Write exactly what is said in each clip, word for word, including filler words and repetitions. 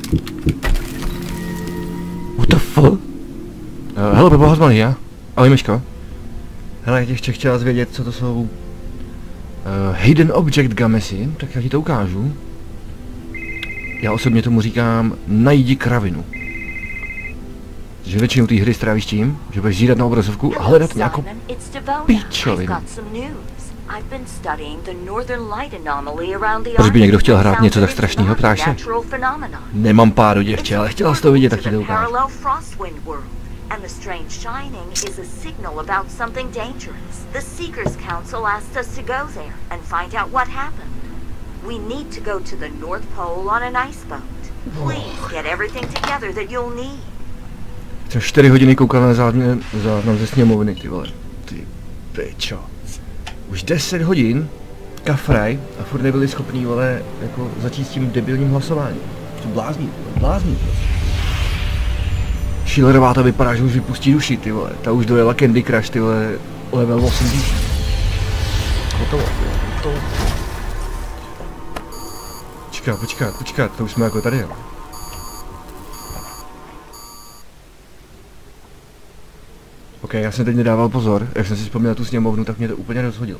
What the fuck? Uh, hele, Bebo Hazmany, já? Ahoj, Myško. Hele, já ještě chtěla zvědět, co to jsou uh, Hidden Object Gamesy, tak já ti to ukážu. Já osobně tomu říkám najdi kravinu. Že většinou té hry strávíš tím, že budeš zírat na obrazovku a hledat nějakou píčovinu. Proč by někdo chtěl hrát něco tak strašného, ptáš se? Nemám páru, děvče, ale chtěla jsi to vidět, tak ti to ukážu. And the strange shining is a signal about something dangerous. The Seekers Council asked us to go there and find out what happened. We need to go to the North Pole on an ice boat. Please get everything together that you'll need. Jsem čtyři hodiny koukal na záznam, záznam ze sněmovny, ty vole. Ty pičo. Už deset hodin kafraj a furt nebyli schopní, vole, jako začít s tím debilním hlasováním. To blázní, blázní prostě. Schillerová to vypadá, že už vypustí duši, ty vole. Ta už dojela Candy Crush, ty vole, level osmdesát. Hotovo, hotovo. Počkat, počkat, počkat, to už jsme jako tady, jo. Ok, já jsem teď nedával pozor, jak jsem si vzpomněl tu sněmovnu, tak mě to úplně rozhodil.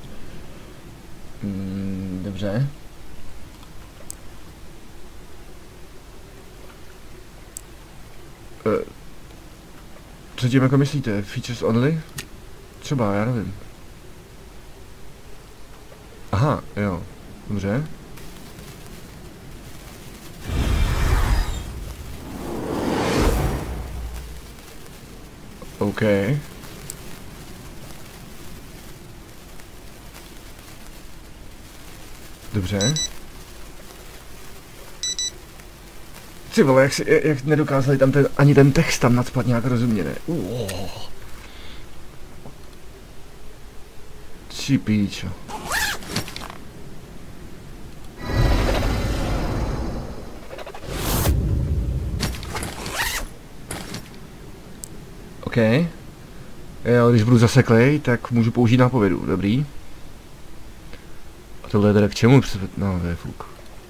Hmm, dobře. Uh. Co tím jako myslíte? Features only? Třeba, já nevím. Aha, jo. Dobře. OK. Dobře. Ty vole, jak, si, jak nedokázali tam ten, ani ten text tam nacpat nějak rozumně, ne? Uoh. Či píčo. OK. Jo, když budu zaseklej, tak můžu použít nápovědu, dobrý. A tohle je teda k čemu? No, to je fuk.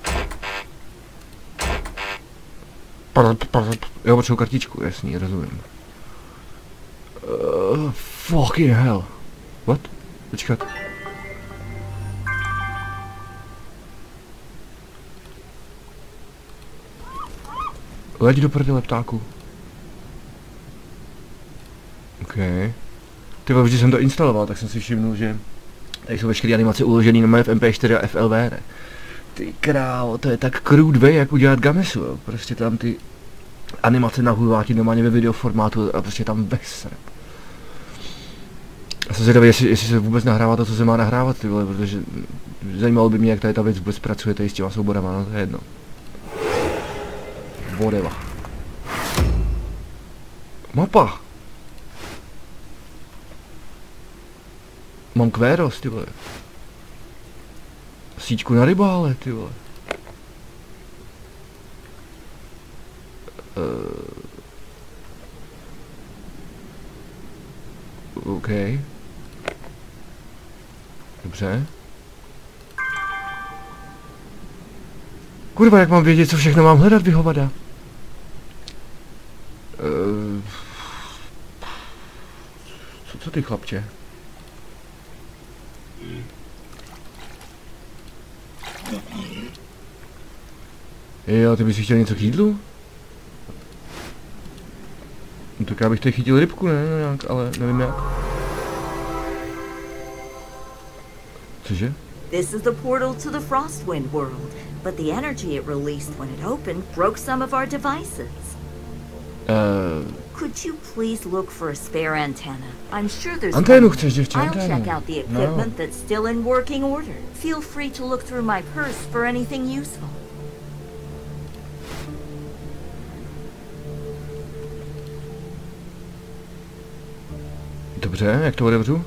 Jo, potřebuji kartičku, jasný, rozumím. Uh, fucking hell. What? Počkat. Leď do prdele, ptáku. OK. Ty vole, vždy jsem to instaloval, tak jsem si všimnul, že tady jsou veškeré animace uložené na mé v M P čtyři a F L V, ne? Ty krávo, to je tak crude way, jak udělat gamesu, jo. Prostě tam ty animace nahulvá ti normálně ve videoformátu a prostě tam vesre. Já jsem zvědavý, jestli, jestli se vůbec nahrává to, co se má nahrávat, ty vole, protože zajímalo by mě, jak tady ta věc vůbec pracuje tady s těma souborama, no to je jedno. Vodeva. Mapa! Mám kvéros, ty vole. Síťku na rybále, ty vole. Uh, OK. Dobře. Kurva, jak mám vědět, co všechno mám hledat, vy hovada? Uh, co, co ty, chlapče? Jo, ty bys si chtěl něco k jídlu? No tak já bych tady chytil rybku, ne, nějak, ale nevím jak. Cože? This is the portal to the Frostwind world, but the energy it released when it opened broke some of our devices. Uh, Could you please look for a spare antenna? I'm sure there's Anténu chceš, děvče, I'll anténu. check out the equipment no. that's still in working order. Feel free to look through my purse for anything useful. Dobře, jak to otevřu?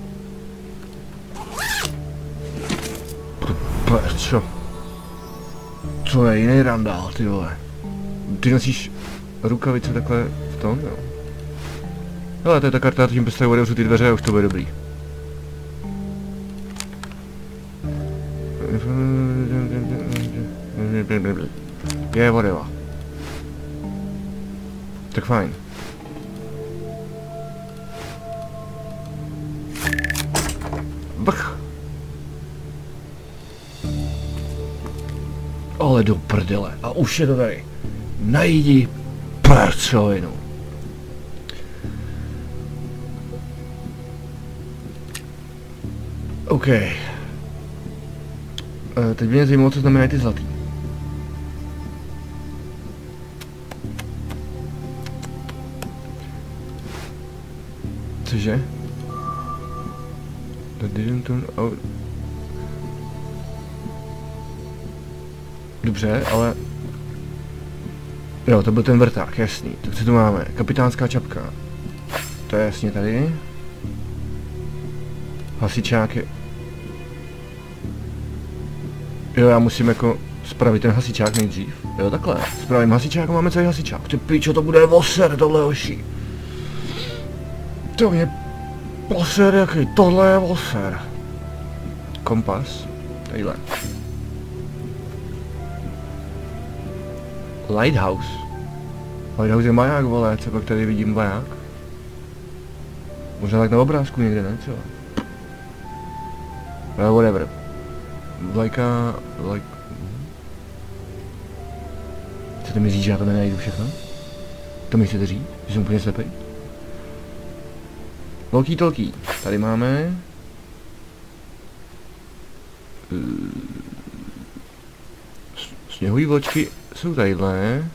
Co? Co je jiný randál, ty vole? Ty nosíš rukavice takhle v tom, jo? Hele, to je ta karta, tím prostě otevřu ty dveře a už to bude dobrý. Je, whatever. Tak fajn. Bach. Ale do prdele. A už je to tady. Najdi prcovinu. OK. E, teď mě zajímalo, co znamenají ty zlatý. Cože? That didn't turn out. Dobře, ale... Jo, to byl ten vrták, jasný. Tak co tu máme? Kapitánská čapka. To je jasně tady. Hasičáky. Jo, já musím jako spravit ten hasičák nejdřív. Jo, takhle. Spravím hasičák a máme celý hasičák. Ty pičo, to bude voser, tohle hoší. To mě... Voser jaký, tohle je voser. Kompas. Tadyhle. Lighthouse. Lighthouse je maják, vole, co pak tady vidím maják. Možná tak na obrázku někde, ne? Co? Uh, whatever. Vlajka... Like... Chcete mi říct, že já to nenajdu všechno? To mi chcete říct? Že jsem úplně slepej? Velký tolký. Tady máme... Sněhový vločky jsou tadyhle.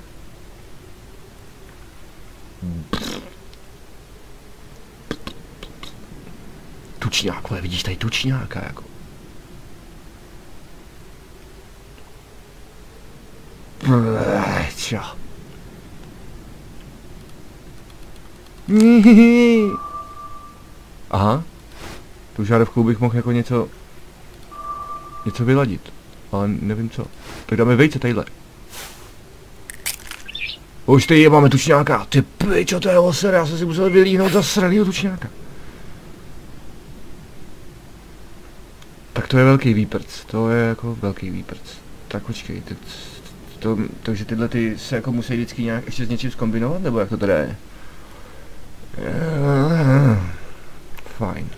Tučňák, vole, vidíš tady tučňáka jako. Čo? Aha. Tu žárovkou bych mohl jako něco... Něco vyladit. Ale nevím co. Tak dáme vejce tadyhle. Už tady máme tučňáka. Ty pičo, to je oser, já jsem si musel vylíhnout za sranýho tučňáka. Tak to je velký výprc. To je jako velký výprc. Tak počkej, teď... To, takže tyhle ty se jako musí vždycky nějak ještě s něčím zkombinovat, nebo jak to teda je? Fajn.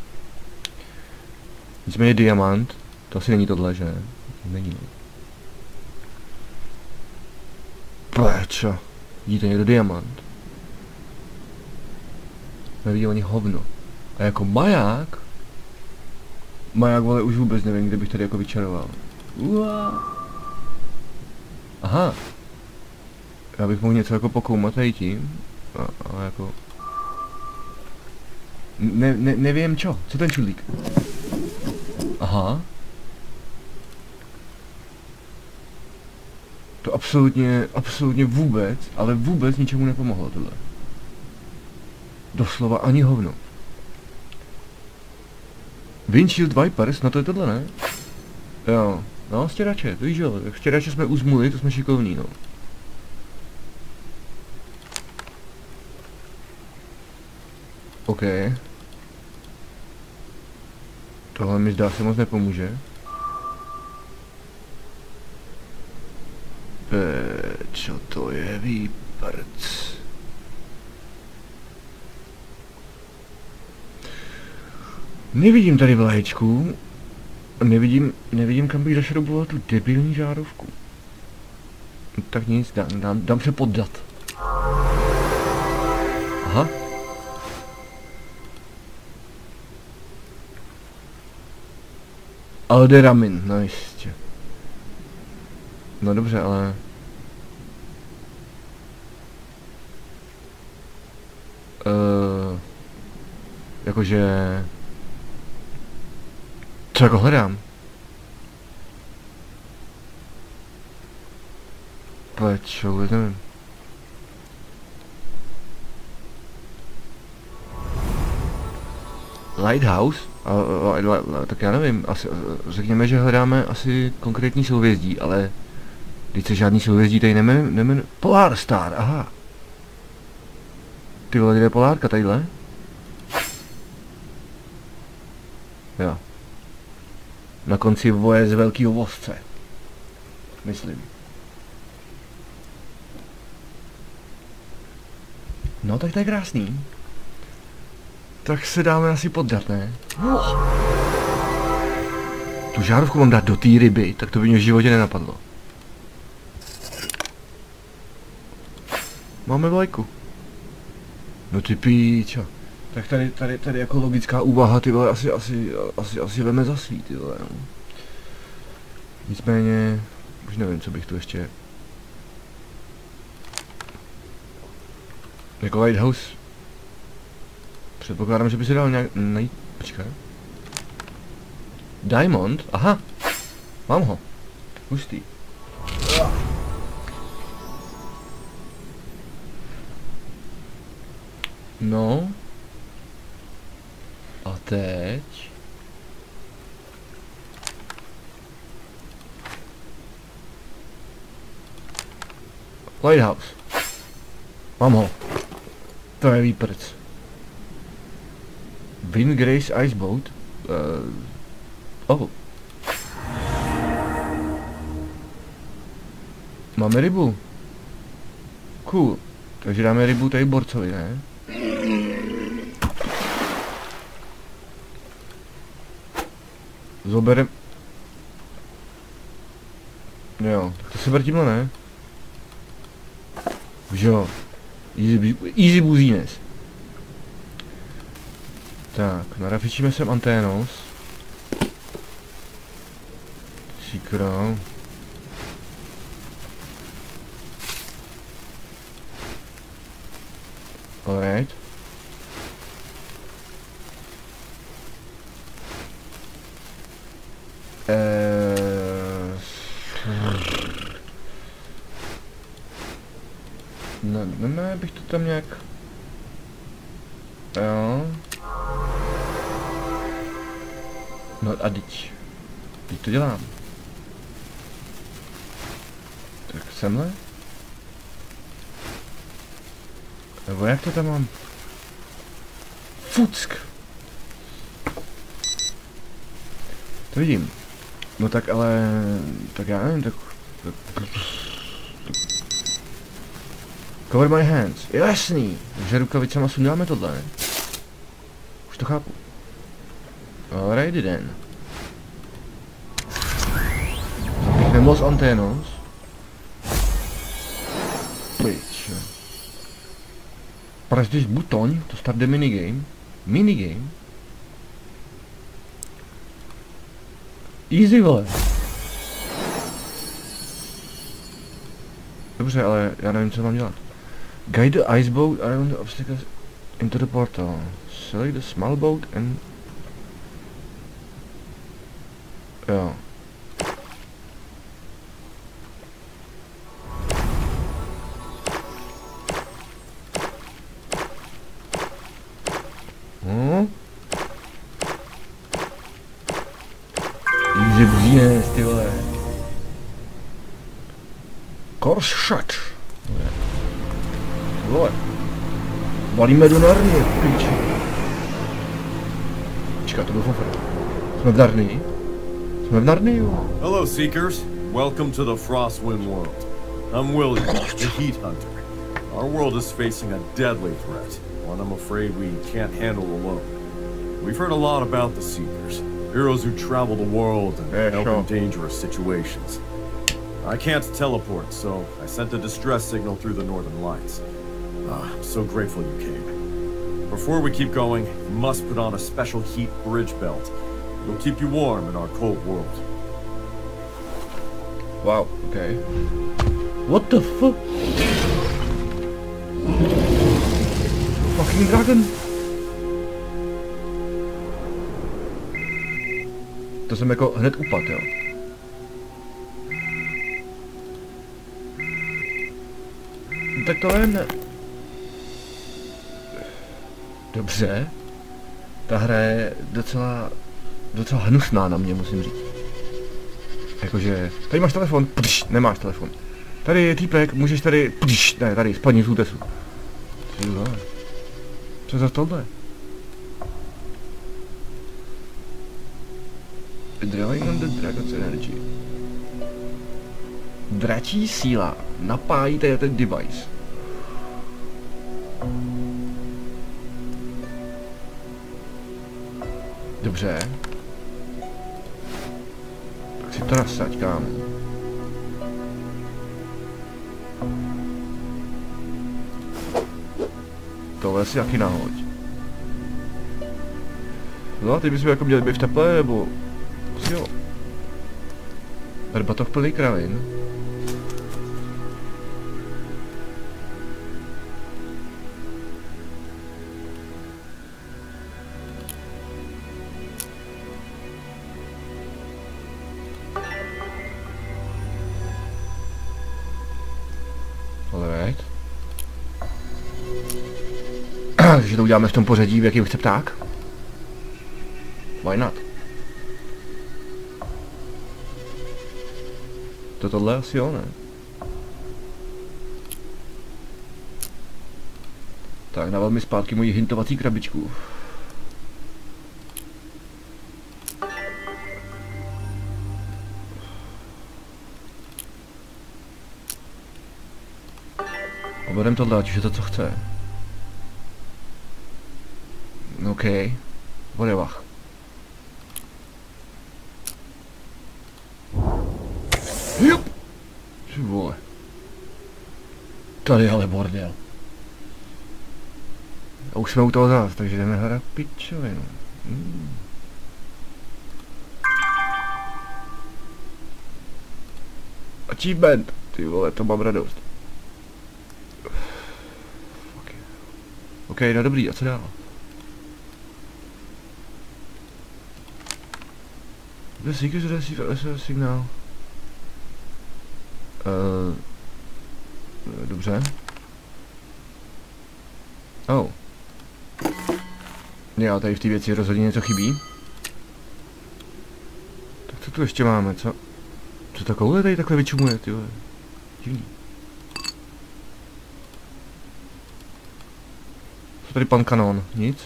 Nicméně diamant, to asi není tohle, že? Není. Péčo, vidíte někdo diamant? Nevidím ani hovno. A jako maják? Maják, vole, už vůbec nevím, kde bych tady jako vyčaroval. Uá. Aha. Já bych mohl něco jako pokoumat tady tím. A, ale jako... Ne, ne, nevím čo. Co ten čudlík? Aha. To absolutně, absolutně vůbec, ale vůbec ničemu nepomohlo tohle. Doslova ani hovno. Windshield Vipers, no to je tohle, ne? Jo. No, stěrače, to víš jo, tak stěrače jsme uzmuli, to jsme šikovní, no. OK. Tohle mi zdá se moc nepomůže. Čo to je výprc? Nevidím tady vlaječku. Nevidím, nevidím, kam bych zašrouboval tu debilní žárovku. Tak nic, dám, dám, dám se poddat. Aha. Alderamin, no jistě. No dobře, ale... Uh, jakože... Co jako hledám? Pečo, vůbec nevím. Lighthouse? A, a, a, a, tak já nevím, asi, řekněme, že hledáme asi konkrétní souhvězdí, ale... Teď se žádný souhvězdí tady nemen, nemen... Polar Star, aha. Ty vole, kde je polárka tadyhle? Jo. Na konci voje z velkýho vozce. Myslím. No tak to je krásný. Tak se dáme asi poddat, ne? Tu žárovku mám dát do té ryby, tak to by mě v životě nenapadlo. Máme vlajku. No ty píčo. Tak tady, tady, tady jako logická úvaha, ty vole, asi, asi, asi, asi veme za svý, ty vole, no. Nicméně, už nevím, co bych tu ještě... Jako lighthouse. Předpokládám, že by se dal nějak najít, počkej. Diamond, aha. Mám ho. Hustý. No. A teď... Lighthouse. Mám ho. To je výprc. Windgrace Iceboat. Uh, oh. Máme rybu. Cool. Takže dáme rybu tady borcovi, ne? Zoberem... Jo, tak to se ber tímhle, ne? Už jo. Easy, easy buzínec. Tak, narafičíme sem anténos. Šikro. Alright. Eee... No, ne, ne, bych to tam nějak... Jo. No a teď... Teď to dělám. Tak semhle? Nebo jak to tam mám? Fuck. To vidím. No tak ale... Tak já nevím, tak... tak... Cover my hands. Jasný. Takže rukavicama sundáme tohle, ne? Už to chápu. Alrighty then. Zapíchne los anténos. Bitch. Press this button to start the minigame. Minigame? Easy, vole. Dobře, ale já nevím, co mám dělat. Guide the ice boat around the obstacles into the portal. Select the small boat and... Jo. Hm? Easy buzínec, ty vole. Course shut. Vole. Balíme do Narnie, píči. Čeká, to byl fanfare. Jsme v Narnii? Jsme v Narnii, jo. Hello, Seekers. Welcome to the Frostwind world. I'm William, the Heat Hunter. Our world is facing a deadly threat, one I'm afraid we can't handle alone. We've heard a lot about the Seekers, heroes who travel the world and yeah, help sure. in dangerous situations. I can't teleport, so I sent a distress signal through the Northern Lights. Ah, I'm so grateful you came. Before we keep going, you must put on a special heat bridge belt. It'll keep you warm in our cold world. Wow, okay. What the fuck? Fucking dragon! To jsem jako hned upad, jo. Tak to vím, ne. Dobře. Ta hra je docela, docela hnusná na mě, musím říct. Jakože, tady máš telefon, pdš, nemáš telefon. Tady je týpek, můžeš tady, pdš, ne, tady, spadni z útesu. Co za tohle? Drawing on the dragon's energy. Dračí síla napájí ten device. Dobře. Tak si to nasaď, kámo. Tohle si jaký nahoď. No a teď bychom jako měli být v teple, nebo... Asi jo. Herbatok plný kravin. Alright. Takže to uděláme v tom pořadí, v jakým chce pták. Why not? To tohle asi jo, ne? Tak, dával mi zpátky moji hintovací krabičku. Obedem tohle, ať už je to co chce. OK. Whatever. Jup! Ty vole. Tady ale bordel. A už jsme u toho zás, takže jdeme hledat pičovinu. Hmm. Achievement! Ty vole, to mám radost. Okay. OK, no dobrý, a co dál? The seekers receive a S O S signál. Uh, dobře. Oh. Já tady v té věci rozhodně něco chybí. Tak co tu ještě máme, co? Co ta koule tady takhle vyčumuje, ty vole? Divný. Co tady pan kanon? Nic?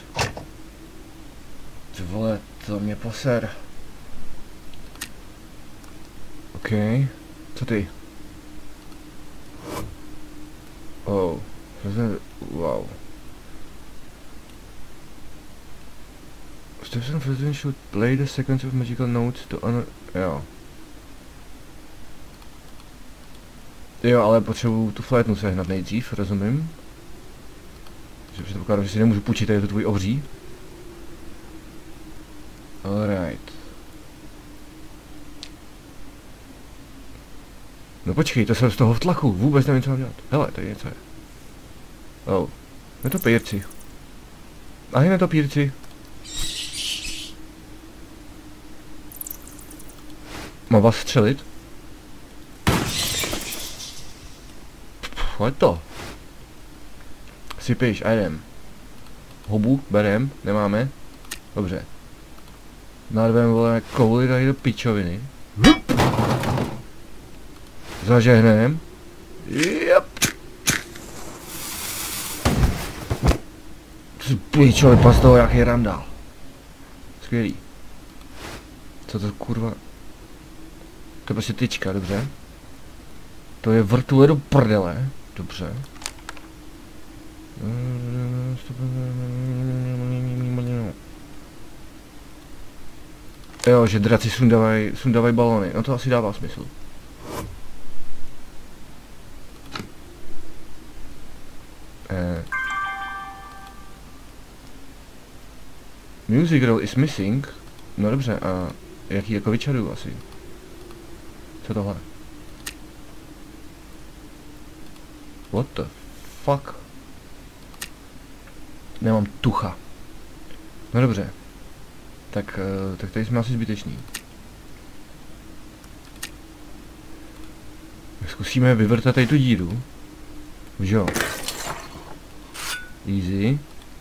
Ty vole, to mě poser. OK. Co ty? Oh. Wow. Steps and President should play the sequence of magical notes to honor... Jo. Jo, ale potřebuju tu flétnu sehnat nejdřív, rozumím. Takže předpokládám, že si nemůžu půjčit, tady je to tvůj obří. Alright. No počkej, to jsem z toho v tlaku, vůbec nevím, co mám dělat. Hele, tady něco je. Oh, netopírci. Ahoj, netopírci. Mám vás střelit? Pojď to. Sypiš, a jdem. Hobu, berem, nemáme. Dobře. Narvem, vole, kouli tady do pičoviny. Zažehnem. Yep. Pičo, vypadá z toho jaký randál. Skvělý. Co to kurva? To je prostě tyčka, dobře. To je vrtule do prdele. Dobře. Jo, že draci sundávají sundávaj balony. No to asi dává smysl. Eh. Music roll is missing. No dobře, a jaký jako vyčaruju asi? Co tohle? What the fuck? Nemám tucha. No dobře. Tak, uh, tak tady jsme asi zbyteční. Tak zkusíme vyvrtat tady tu díru. Už jo. Easy.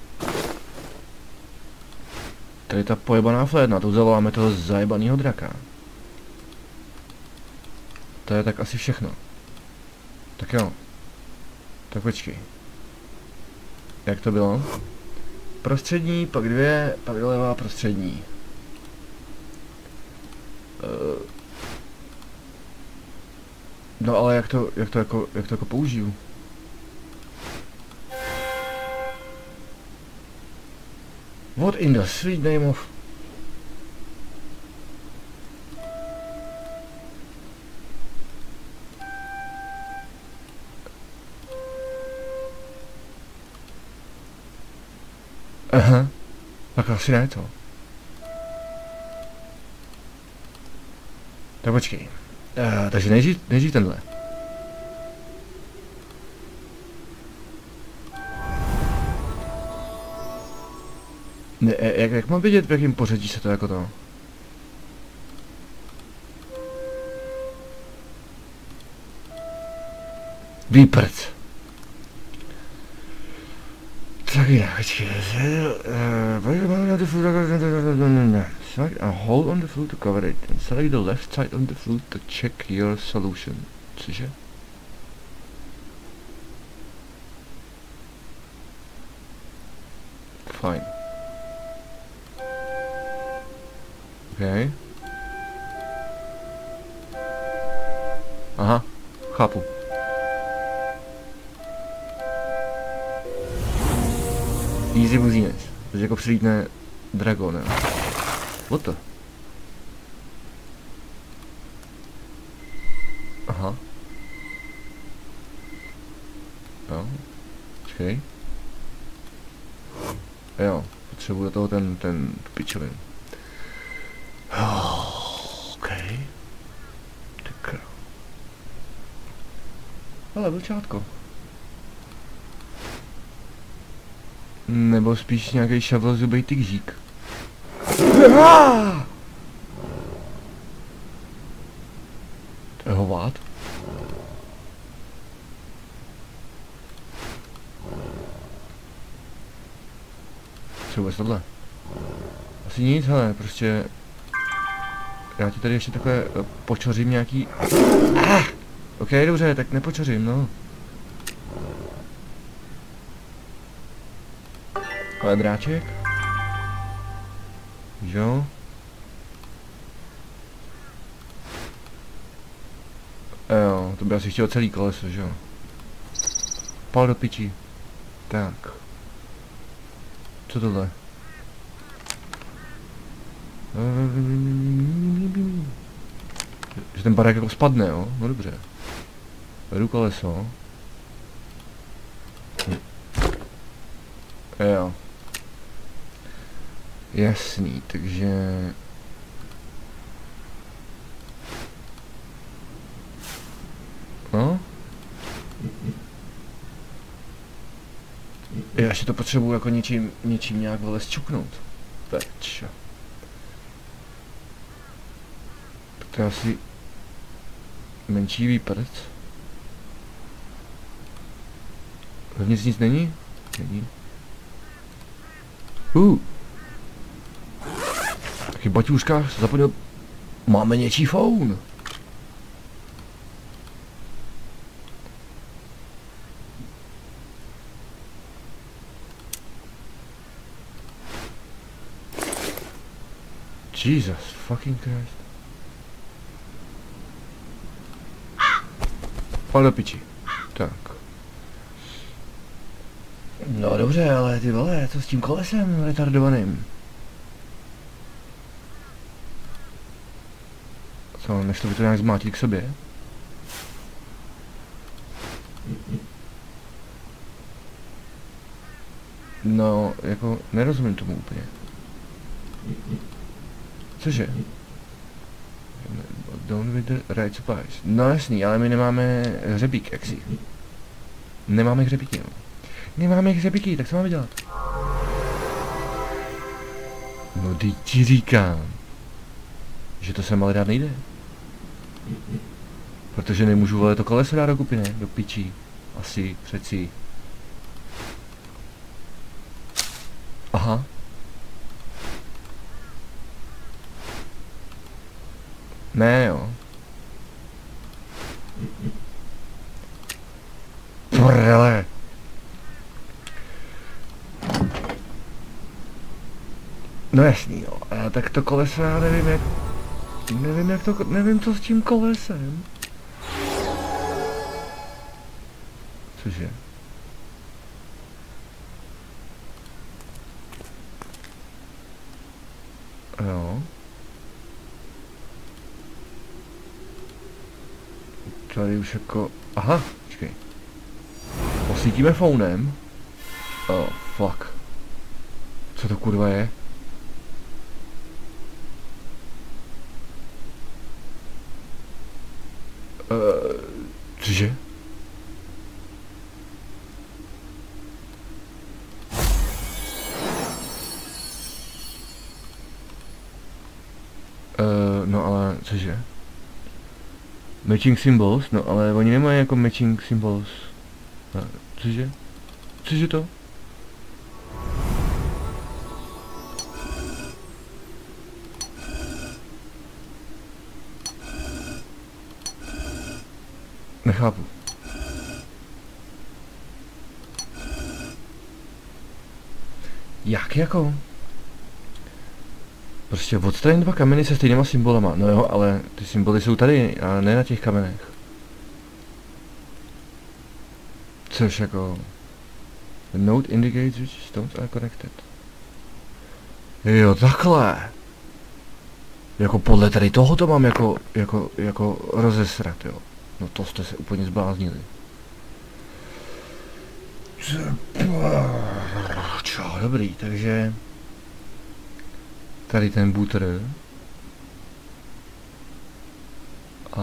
Tady ta pojebaná flétna, tu zavoláme toho zajebanýho draka. To je tak asi všechno. Tak jo. Tak počkej. Jak to bylo? Prostřední, pak dvě, pak doleva, prostřední. Uh. No ale jak to, jak to jako, jak to jako použiju? What in the sweet name of... Aha. Tak asi ne to. Tak počkej. Uh, takže nejdřív, nejdřív tenhle. Ne, jak, jak mám vědět, v jakém pořadí se to jako to? Výprc. Tak jinak, počkej. Select a hold on the flute to cover it, and select the left side on the flute to check your solution. Cože? Fine. Okay. Aha, chápu. Easy buzinec. Takže jako přilítne dragon, jo. What the? Aha. Jo. Počkej. Jo, potřebuji do toho ten, ten pičovin. Oh, OK. Tak. Ale vlčátko. Nebo spíš nějaký šavlozubej tygřík. To je hovát. Co vůbec tohle? Asi nic, hele, prostě... Já ti tady ještě takhle uh, počořím nějaký... Ah! OK, dobře, tak nepočořím, no. Ale dráček? Jo? Jo, to by asi chtěl celý koleso, že jo? Pal do pičí. Tak. Co tohle? Že ten barák jako spadne, jo? No dobře. Vedu koleso. Jo. Jasný, takže... No? Já ještě to potřebuji jako něčím, něčím nějak vole zčuknout. Peč. Tak to je asi... menší výprc. Vevnitř nic není? Není. Uh. Taky baťůžka, zapomněl. Máme něčí phone. Jesus fucking Christ. Pal do piči. Tak. No dobře, ale ty vole, co s tím kolesem retardovaným? Co, nešlo by to nějak zmátit k sobě? No, jako, nerozumím tomu úplně. Cože? Don't with the right supplies. No jasný, ale my nemáme hřebík, jak si. Nemáme hřebíky, no. Nemáme hřebíky, tak co máme dělat? No teď ti říkám, že to sem ale dát nejde. Protože nemůžu vole to koleso dát dokupy, ne? Do pičí. Asi, přeci. Aha. Ne jo. Prdele. No jasný jo, a tak to koleso já nevím jak... Nevím jak to, nevím co s tím kolesem. Cože? Jo. Tady už jako... Aha, počkej. Posvítíme phonem. Oh, fuck. Co to kurva je? Uh, cože? Uh, no ale cože? Matching symbols? No ale oni nemají jako matching symbols. No, cože? Cože to? Nechápu. Jak jako? Prostě odstraň dva kameny se stejnýma symbolama. No jo, ale ty symboly jsou tady a ne na těch kamenech. Což jako... The note indicates which stones are connected. Jo, takhle. Jako podle tady toho to mám jako, jako, jako rozesrat, jo. No to jste se úplně zbláznili. Čo, dobrý, takže... Tady ten butr. A...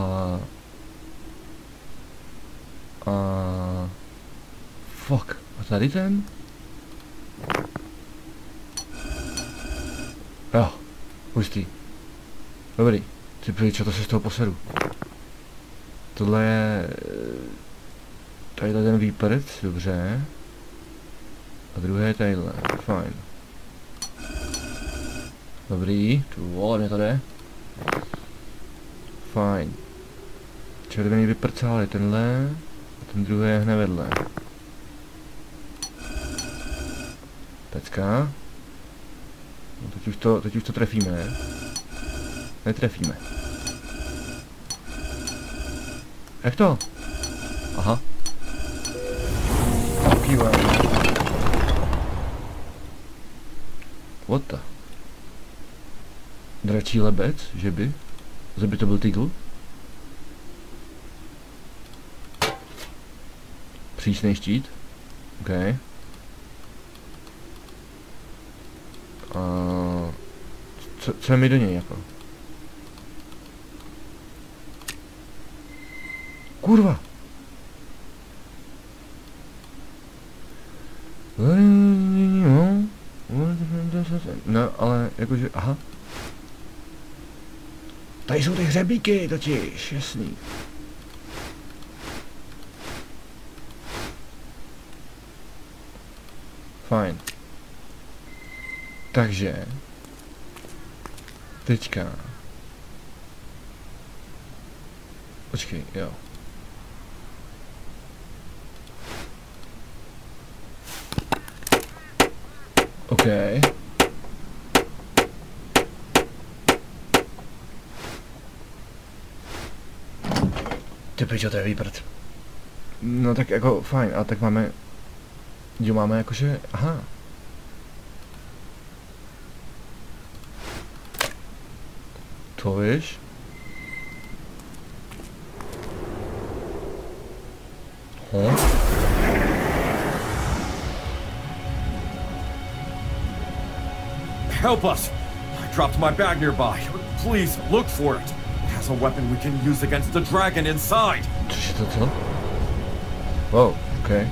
A... Fuck. A tady ten? Jo, hustý. Dobrý. Ty čo to se z toho posedu? Tohle je... Tadyhle ten výprd, dobře. A druhé je tadyhle, fajn. Dobrý, tu vole, mě to jde. Fajn. Červený vyprcál je tenhle, a ten druhý je hned vedle. Pecka. No teď už to, teď už to trefíme, ne? Netrefíme. Jak to? Aha. Kývám. What the? Dračí lebec, že by? Že by to byl tygl? Přísnej štít. OK. A co, co je mi do něj jako? Kurva! No, ale jakože, aha. Tady jsou ty hřebíky totiž, jasný. Fajn. Takže. Teďka. Počkej, jo. OK. Ty pičo, to je výprd. No tak jako fajn, ale tak máme... Jo, máme jakože... Aha. To víš? Hm? Help us! I dropped my bag nearby. Please, look for it. It has a weapon we can use against the dragon inside. Což je to co? Wow, OK.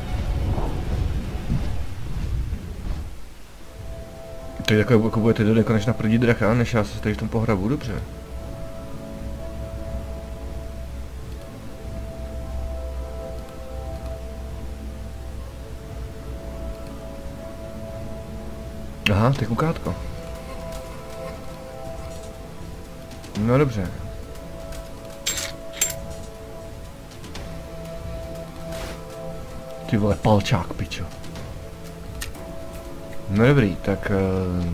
To je jako, jako budete do nekonečna prdí dracha, než já se tady v tom pohrabu, dobře. Aha, to je kukátko. No dobře. Ty vole, palčák, pičo. No dobrý, tak... Uh...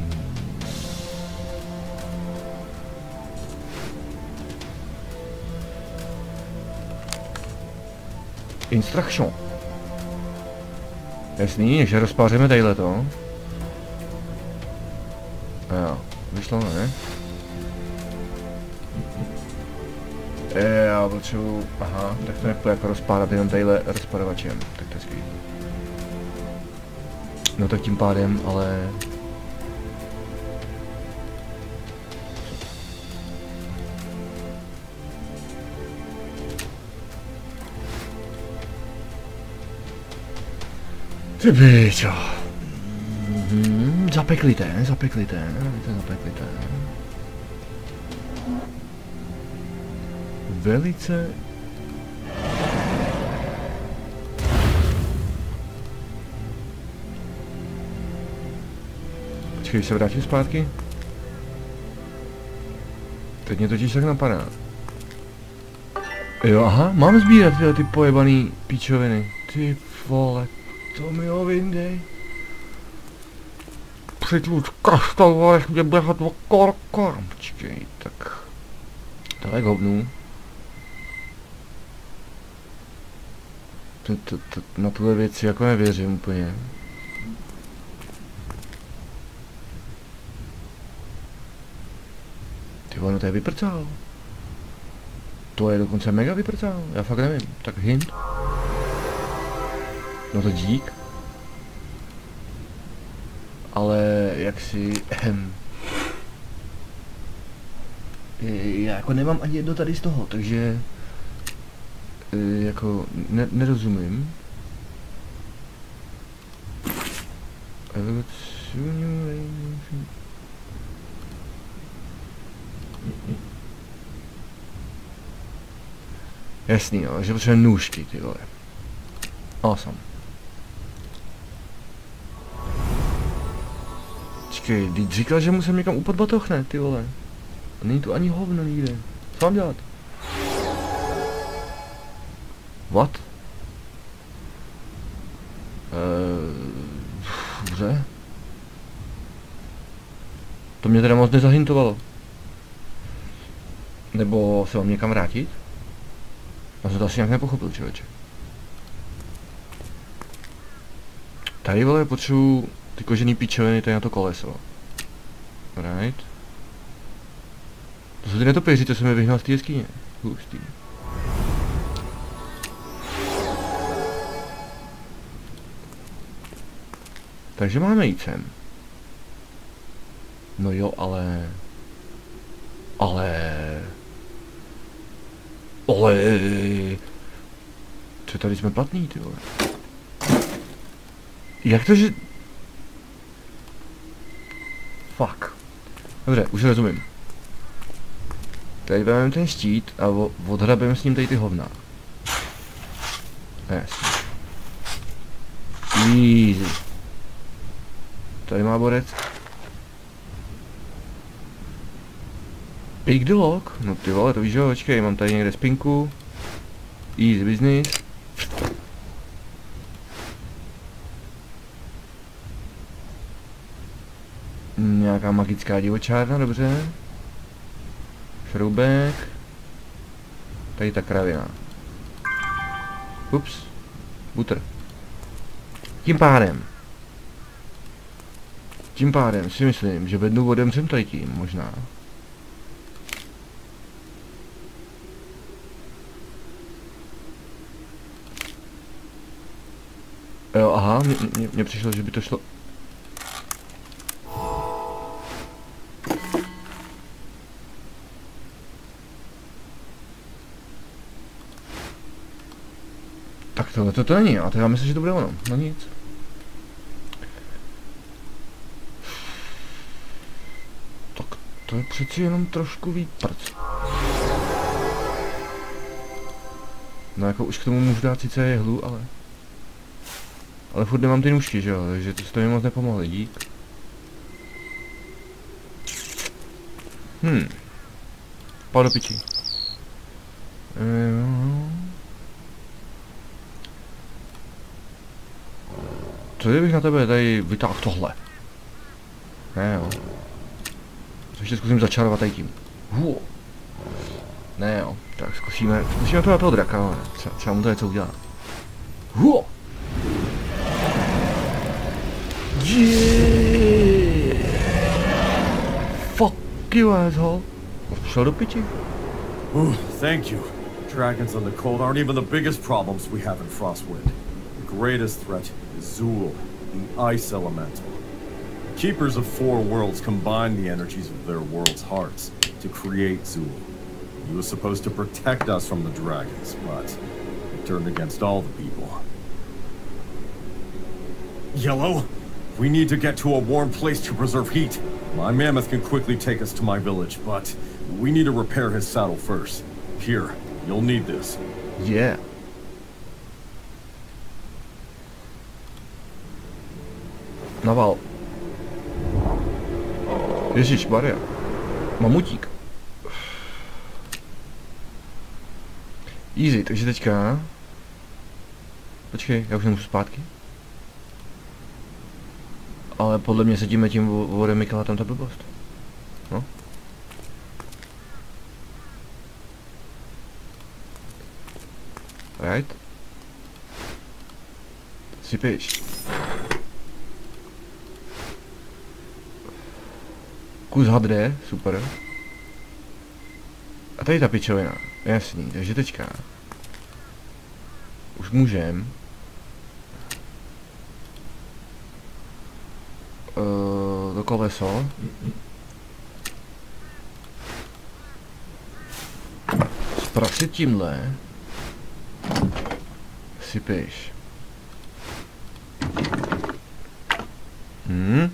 Instruction. Jasný, že rozpáříme tadyhle to. A jo, vyšlo, ne? Já potřebuji, aha, tak to nepůjde jako rozpádat jenom tadyhle rozpadovačem, tak to je skvělý. No tak tím pádem, ale... Ty pičo. Mm, zapeklité, zapeklité, velice zapeklité. Velice... Počkej, se vrátím zpátky? Teď mě totiž tak napadá. Jo, aha, mám sbírat tyhle ty pojebaný píčoviny. Ty vole, to mi ho vyndej. Přitluč kaštaluješ mě běhat o korkor. Počkej, tak... Tohle je hovnu. Na tuhle věci jako nevěřím úplně. Ty vole, no to je vyprcal. To je dokonce mega vyprcal, já fakt nevím. Tak hint. No to dík. Ale jak si... Ehm, já jako nemám ani jedno tady z toho, takže... Jako ne, nerozumím. Jasný, jo, že potřebujeme nůžky, ty vole. Awesome. Čekej, teď říkal, že musím někam upat batoh, ne, ty vole. A není tu ani hovno nikde. Co mám dělat? What? Uh, dobře. To mě teda moc nezahintovalo. Nebo se mám někam vrátit? Já jsem to asi nějak nepochopil, člověče. Tady, vole, potřebuji ty kožený píčoviny, tady na to koleso. Right. To jsou ty netopěři, co jsem je vyhnal z té jeskyně. Hustý. Takže máme jít sem. No jo, ale... Ale... Ale... Co tady jsme platný, ty vole? Jak to, že... Fuck. Dobře, už rozumím. Tady vezmeme ten štít a odhrabeme s ním tady ty hovna. Jasně. Easy. Tady má borec. Pick the lock. No ty vole, to víš jo, počkej, mám tady někde spinku. Easy business. Nějaká magická divočárna, dobře. Šroubek. Tady ta kravina. Ups. Butr. Tím pádem. Tím pádem si myslím, že vednu vodem jsem tady tím, možná. Jo, aha, mně přišlo, že by to šlo... Tak tohle to, to není, a to já myslím, že to bude ono, no nic. Tak to je přeci jenom trošku výprc. No jako už k tomu můžu dát sice jehlu, ale... Ale furt nemám ty nůžky, že jo, takže to, to mi moc nepomohlo, dík. Hm. Pál do piči. Ehm. Co kdybych na tebe tady vytáhl tohle? Ne jo. Co ještě zkusím začarovat tady tím. Huo. Ne jo, tak zkusíme, zkusíme to na toho draka, ale třeba, třeba mu to něco udělá. Huo. Yeah. Fuck you, asshole. Šel do piči. Ooh, thank you. Dragons on the cold aren't even the biggest problems we have in Frostwind. The greatest threat is Zool, the ice elemental. The keepers of four worlds combine the energies of their world's hearts to create Zool. He was supposed to protect us from the dragons, but he turned against all the people. Yellow, we need to get to a warm place to preserve heat. My mammoth can quickly take us to my village, but we need to repair his saddle first. Here, you'll need this. Yeah. Naval. Ježišmarja. Mamutík. Easy, takže teďka... Počkej, já už nemůžu zpátky. Ale podle mě se tím tím odemykala tam ta blbost. No. Right. Sypíš. Kus hadré, super. A tady ta pičovina, jasný, takže teďka. Už můžem. Uh, to koleso. Zprasit tímhle. Sypíš. Hmm.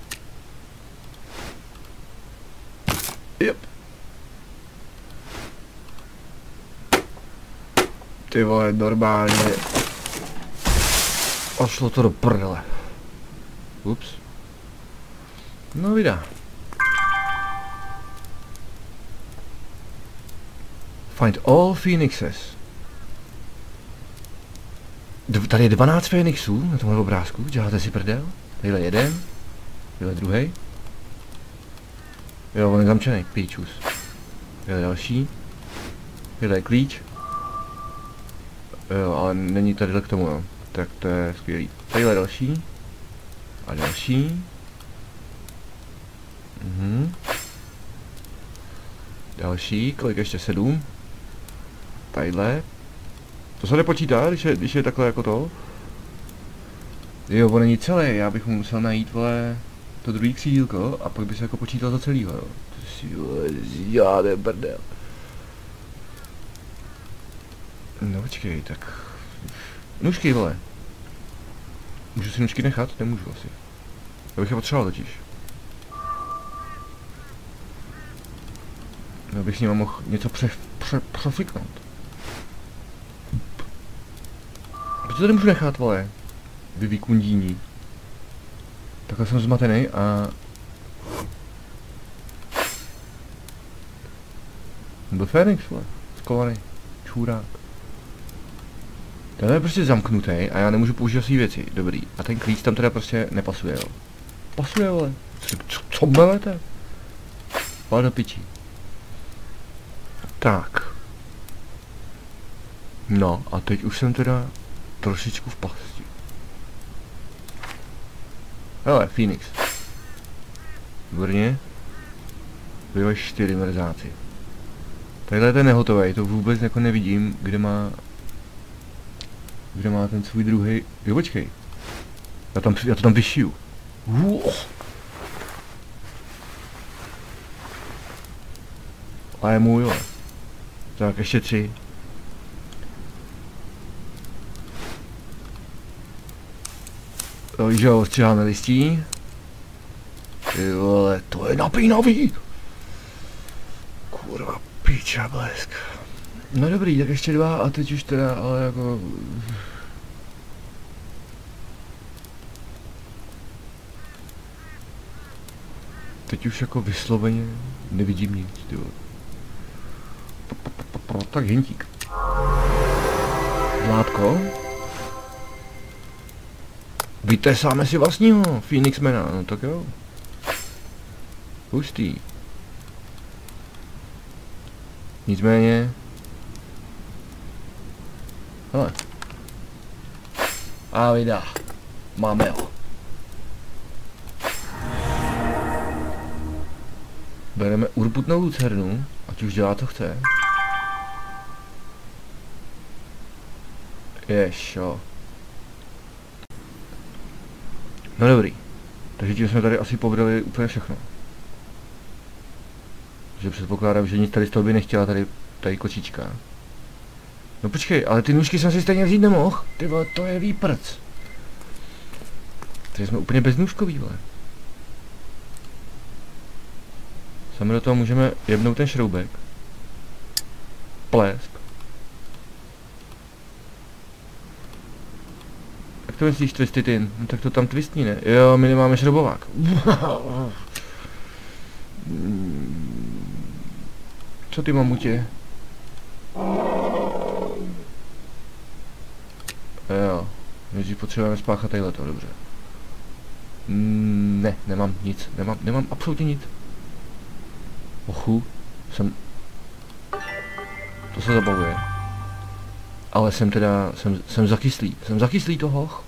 Yep. Ty vole, normálně. A šlo to do prdele. Ups. No vydá. Find all phoenixes. D tady je dvanáct phoenixů na tomhle obrázku, děláte si prdel. Tadyhle jeden, tadyhle druhý. Jo, on je zamčený, píčus. Tadyhle další. Tadyhle je klíč. Jo, ale není tadyhle k tomu, jo. Tak to je skvělý. Tadyhle další. A další. Mhm. Další, kolik ještě sedm. Tadyhle. To se nepočítá, když je, když je takhle jako to. Jo, on není celý, já bych mu musel najít, vole, to druhý křídílko a pak by se jako počítal to celýho, jo. To si, vole, žádný brdel. No počkej, tak... Nůžky, vole. Můžu si nůžky nechat? Nemůžu asi. Já bych je potřeboval totiž. Já bych s nima mohl něco pře, pře, přefliknout. Proč to nemůžu nechat, vole? Vy vykundíní. Takhle jsem zmatený a... Byl Fénix, vole. Skovaný. Čůrák. Ten je prostě zamknutý a já nemůžu používat svý věci. Dobrý. A ten klíč tam teda prostě nepasuje, jo. Pasuje, vole. Co, co melete? Vole do pičí. Tak. No a teď už jsem teda trošičku v pasti. Hele, Phoenix. Výborně. Byly čtyři mrzáci. Tadyhle ten nehotový, to vůbec jako nevidím, kde má... Kde má ten svůj druhý... Jo, počkej. Já, tam, já to tam vyšiju. Uh. A je můj, jo. Tak, ještě tři. Takže jo, střiháme listí. Ty vole, to je napínavý. Kurva, píča blesk. No dobrý, tak ještě dva a teď už teda, ale jako... Teď už jako vysloveně nevidím nic, ty vole. Tak hentík. Vládko. Vytesáme si vlastního Phoenixmana, no tak jo. Hustý. Nicméně... Hele. A vydá. Máme ho. Bereme urputnou lucernu, ať už dělá, co chce. Ješo. No dobrý. Takže tím jsme tady asi pobrali úplně všechno. Že předpokládám, že nic tady z toho by nechtěla tady, tady kočička. No počkej, ale ty nůžky jsem si stejně vzít nemohl. Ty vole, to je výprc. Tady jsme úplně beznůžkový, vole. Sami do toho můžeme jebnout ten šroubek. Plesk. Jak to myslíš twistit in? No tak to tam twistní, ne? Jo, my nemáme šroubovák. Co ty, mamutě? Jo, nejdřív potřebujeme spáchat tadyhleto, dobře. Mm, ne, nemám nic, nemám, nemám absolutně nic. Ochu, jsem... To se zabavuje. Ale jsem teda, jsem, jsem zakyslý, jsem zakyslý to hoch.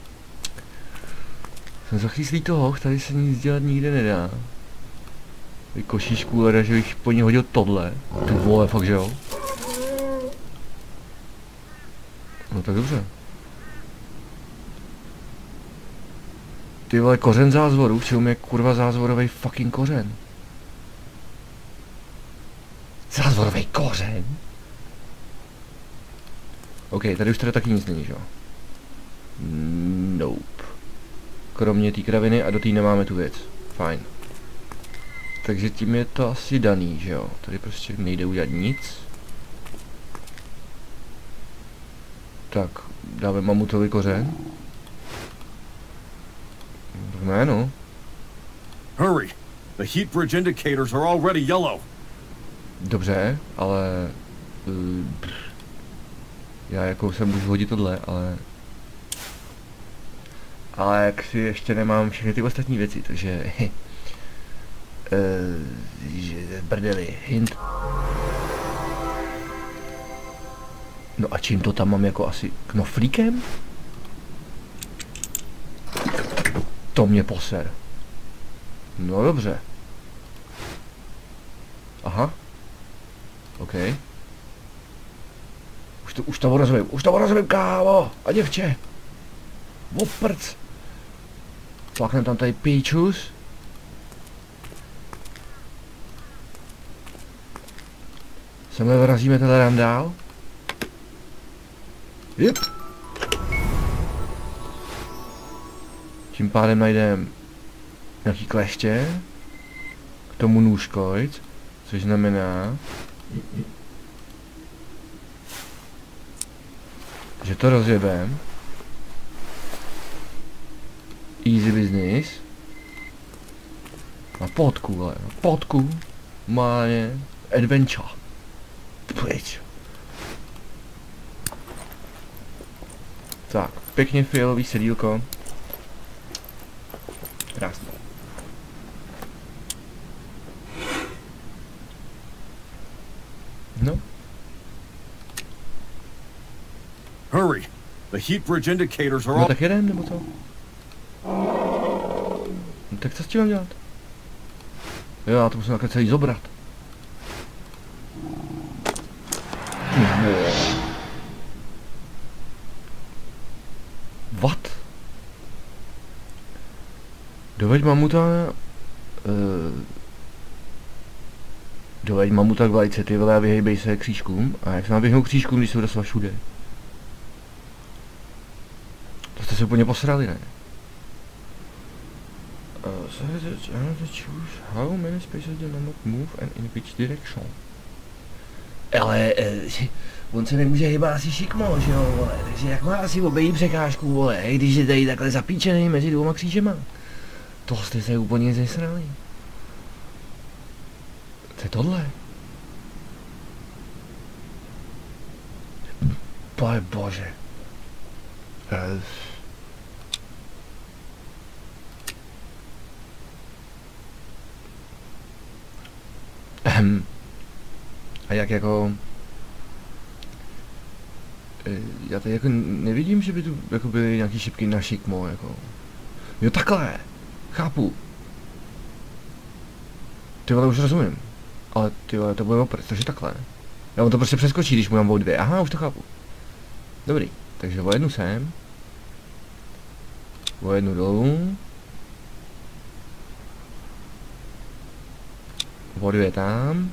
Jsem zakyslý to hoch, tady se nic dělat nikde nedá. Vy košíšku leda, že bych po ní hodil tohle. Ty vole, fakt že jo? No tak dobře. Ty vole, kořen zázvoru, v čem je kurva zázvorovej fucking kořen? Zázvorovej kořen? OK, tady už teda taky nic není, že jo? Nope. Kromě té kraviny a do té nemáme tu věc. Fajn. Takže tím je to asi daný, že jo? Tady prostě nejde udělat nic. Tak, dáme mamutovi kořen. Ne, no. Hurry! The heat bridge indicators are already yellow. Dobře, ale... Uh, já jako se můžu hodit tohle, ale... Ale jak si ještě nemám všechny ty ostatní věci, takže... uh, že brdeli, hint. No a čím to tam mám jako asi knoflíkem? To mě poser. No dobře. Aha. OK. Už to, už to rozumím, už to rozumím, kámo! A děvče! Oprc! Plaknem tam tady píčus. Semhle vyrazíme tenhle randál. Jep. Tím pádem najdeme nějaký kleště, k tomu nůžkojc, což znamená, že to rozjebem. Easy business. Na potku, ale na potku má je adventure. Pryč. Tak, pěkně fialový sedílko. Krásně. No. Hurry! The heat bridge indicators are No all... tak jedem, nebo co? No tak co s tím mám dělat? Jo, já to musím takhle celý zobrat. What? Doveď mamuta... Uh, doveď mamuta k vajce, ty vole, a vyhejbej se křížkům. A jak se mám vyhnout křížkům, když jsou doslova všude? To jste se úplně posrali, ne? Uh, so I have to choose how many spaces the number move and in which direction. Ale uh, on se nemůže hýbat asi šikmo, že jo, vole, takže jak má asi obejít překážku, vole, když je tady takhle zapíčený mezi dvouma křížema. To jste se úplně zesrali. Co je tohle? Pane bože. Uh. Ehm. A jak jako... Já tady jako nevidím, že by tu jako byly nějaký šipky na šikmo, jako... Jo takhle! Chápu. Ty vole, už rozumím. Ale ty vole, to bude opět, takže takhle. Já on to prostě přeskočí, když mu mám o dvě. Aha, už to chápu. Dobrý, takže o jednu sem. O jednu dolů. O dvě tam.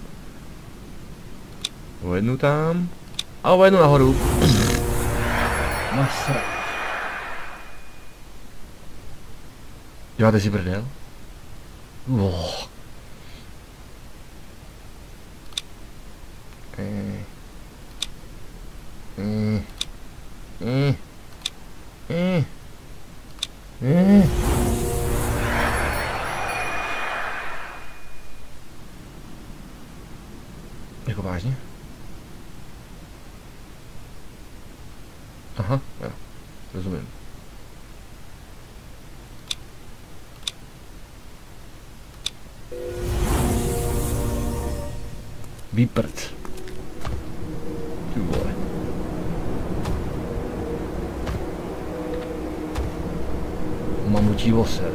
O jednu tam. A o jednu nahoru. Masra. Děláte si prdel? Oh. Eh. Eh. Eh. Eh. Eh. Jako vážně? Aha, jo, rozumím. Výprc. Ty vole. Mamutí voser.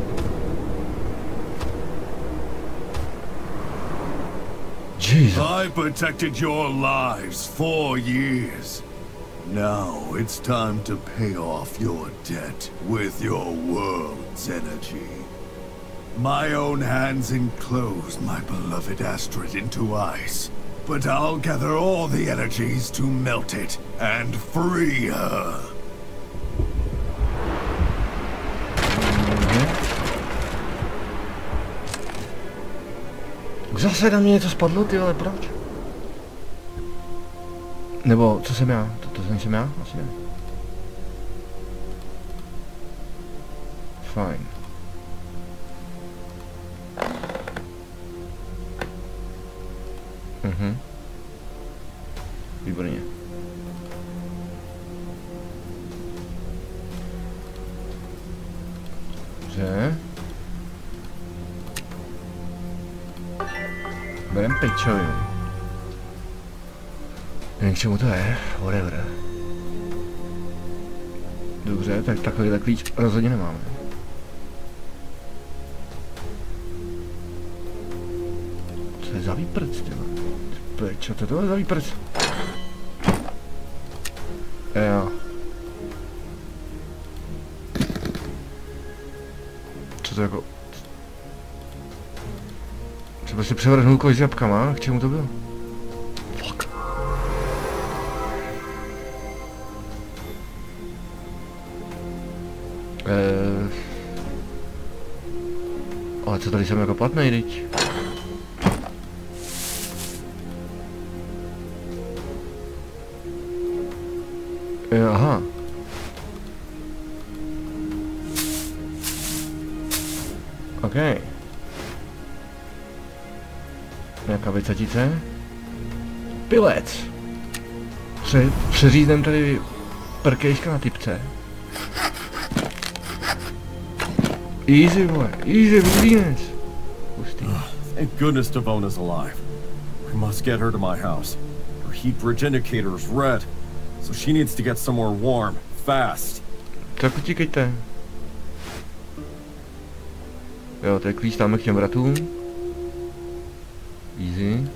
Jesus. I protected your lives for years. Now it's time to pay off your debt with your world's energy. My own hands enclosed my beloved Astrid into ice, but I'll gather all the energies to melt it and free her. Zase na mě něco spadlo, ty ale proč? Nebo co jsem já? To, to jsem já? Asi ne. Fajn. Mhm. Výborně. Dobře. Berem pečovinu. Nevím, k čemu to je, whatever. Dobře, tak takovýhle klíč rozhodně nemáme. Co je za výprc, tyhle? Co to je za výprc? Jo. Co to jako... Třeba si převrhnul kož s jabkama, k čemu to bylo? Fuck. Eee... Ale co tady jsem jako platnej, teď? Eee, aha. Okej. Nějaká vycatice. Pilec! Pře přeříznem tady prkejška na typce. Easy boy, easy business. Pustý. Thank goodness Devona's alive. We must get her to my house. Her heat bridge indicator is red, so she needs to get somewhere warm, fast. Tak utíkejte. Jo, to je klíč tam k těm vratům. Easy.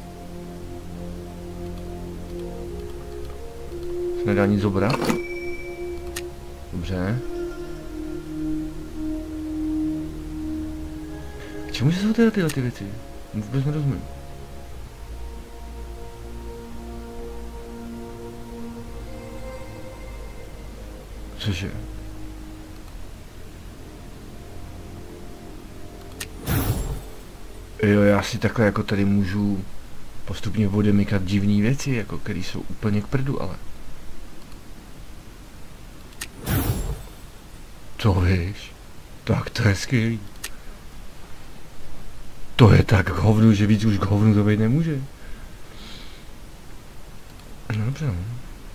Se nedá nic zobrat. Dobře. K čemu jsou teda tyhle ty věci? Vůbec nerozumím. Cože? Jo, já si takhle jako tady můžu postupně odemykat divné věci, jako které jsou úplně k prdu, ale... To víš? Tak to je skvělý. To je tak k hovnu, že víc už k hovnu to být nemůže. No dobře, no.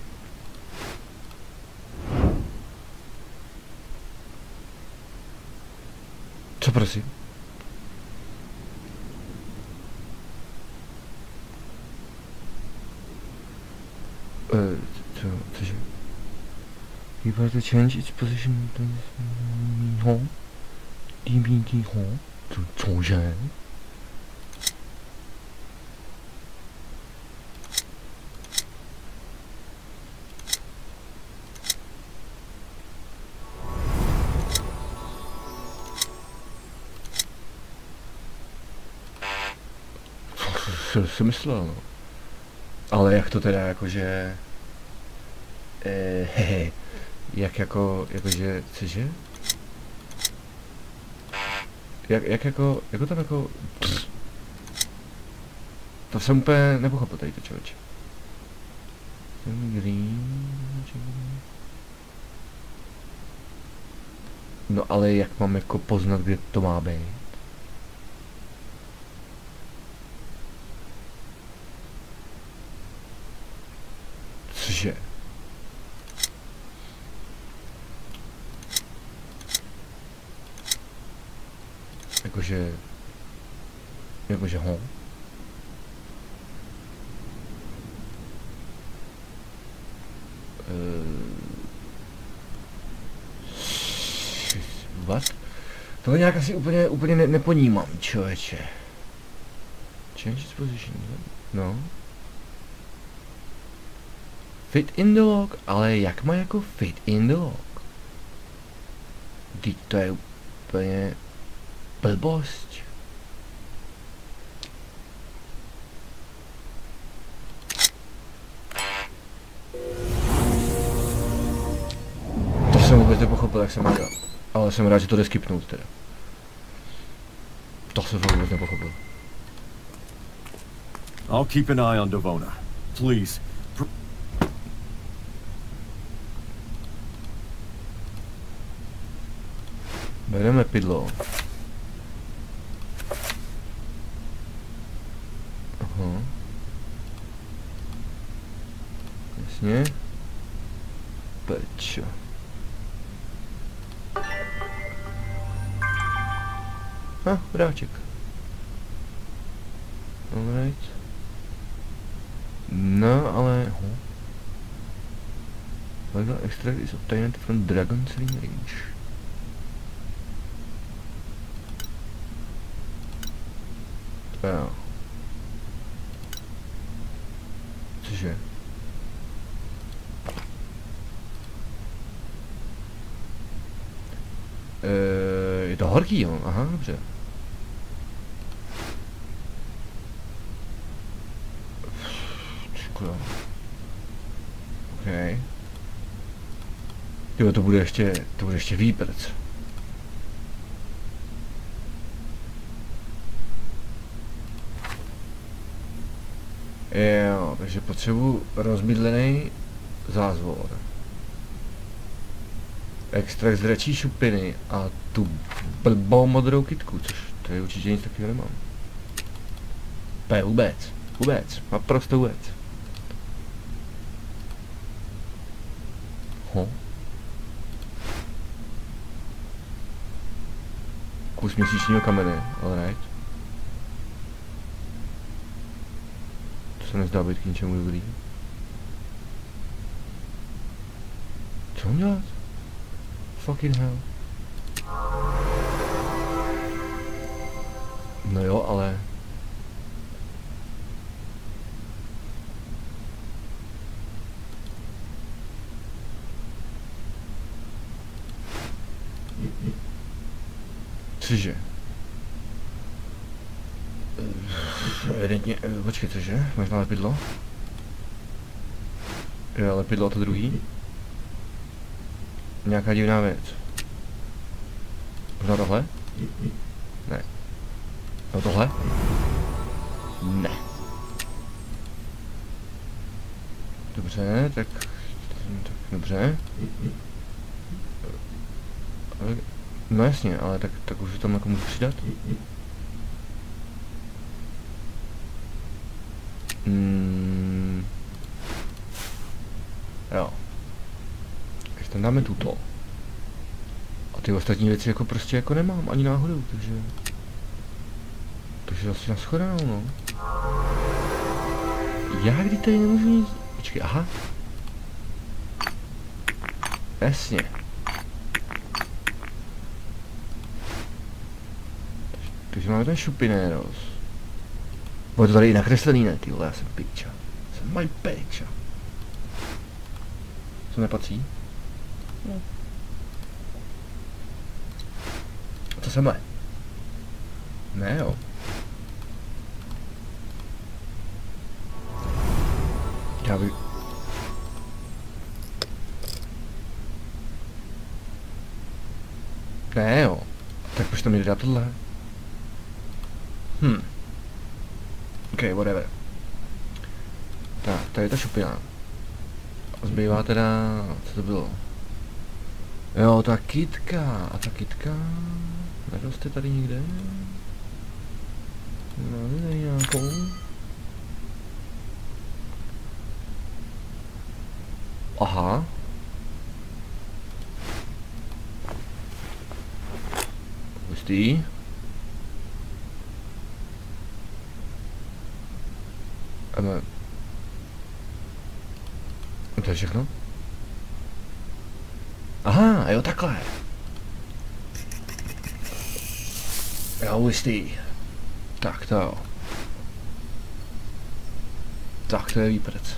Co prosím? Uh, co, cože? You better to change its position. Ho? D B D ho? Co, cože? Co si myslel, no? Ale jak to teda jakože... Eh, hehe, jak jako, jakože, cože? Jak, jak jako, jako tam jako... Pff. To jsem úplně nepochopil tady to člověče. No ale jak mám jako poznat, kde to má být? Cože? Jakože... Jakože ho? What? Tohle nějak asi úplně, úplně ne, neponímám, člověče. Change its position, no. Fit in the log, ale jak má jako fit in the log? Teď to je úplně blbost. To jsem vůbec nepochopil, jak jsem má dělat. Ale jsem rád, že to jde skipnout teda. To jsem vůbec nepochopil. I'll keep an eye on Devona. Please. Bereme pidlo. Aha. Jasně. Pečo. Ah, bráček. Alright. No, ale... Huh. Legal extract is obtained from Dragon's Range. Jo. Cože? Eee, je to horký, jo? Aha, dobře. Škoda. OK. Jo, to bude ještě, to bude ještě výprc. Jo, takže potřebuji rozbydlený zázvor. Extrakt z dračí šupiny a tu blbou modrou kytku, což tady určitě nic takového nemám. To je vůbec, vůbec, naprosto vůbec. Ho. Kus měsíčního kamene, alright. To se nezdá být k ničemu dobrý. Co mám dělat? Fucking hell. No jo, ale... Cože? Evidentně, počkej, cože? Možná lepidlo? Jo, lepidlo to druhý. Nějaká divná věc. Možná tohle? Ne. No tohle? Ne. Dobře, tak... tak dobře. No jasně, ale tak, tak už tam jako můžu přidat. Hmm. Jo. Takže tam dáme tuto. A ty ostatní věci jako prostě jako nemám ani náhodou, takže... Takže asi nashledanou, no. Já kdy tady nemůžu nic... Počkej, aha. Jasně. Takže máme ten šupinéros. Bude to tady i nakreslený, ne, ty vole, já jsem piča. Jsem my piča. Co nepatří? No. A to samé. Ne jo. Já bych... Ne jo. Tak proč to mi dá tohle? Hm. OK, whatever. Tak, tady je ta šupina. Zbývá teda, co to bylo? Jo, ta kytka. A ta kytka... Neroste tady nikde? No, tady nějakou. Aha. Hustý. Ale... To je všechno? Aha, jo, takhle. Jo, hustý. Tak to jo. Tak to je výprc.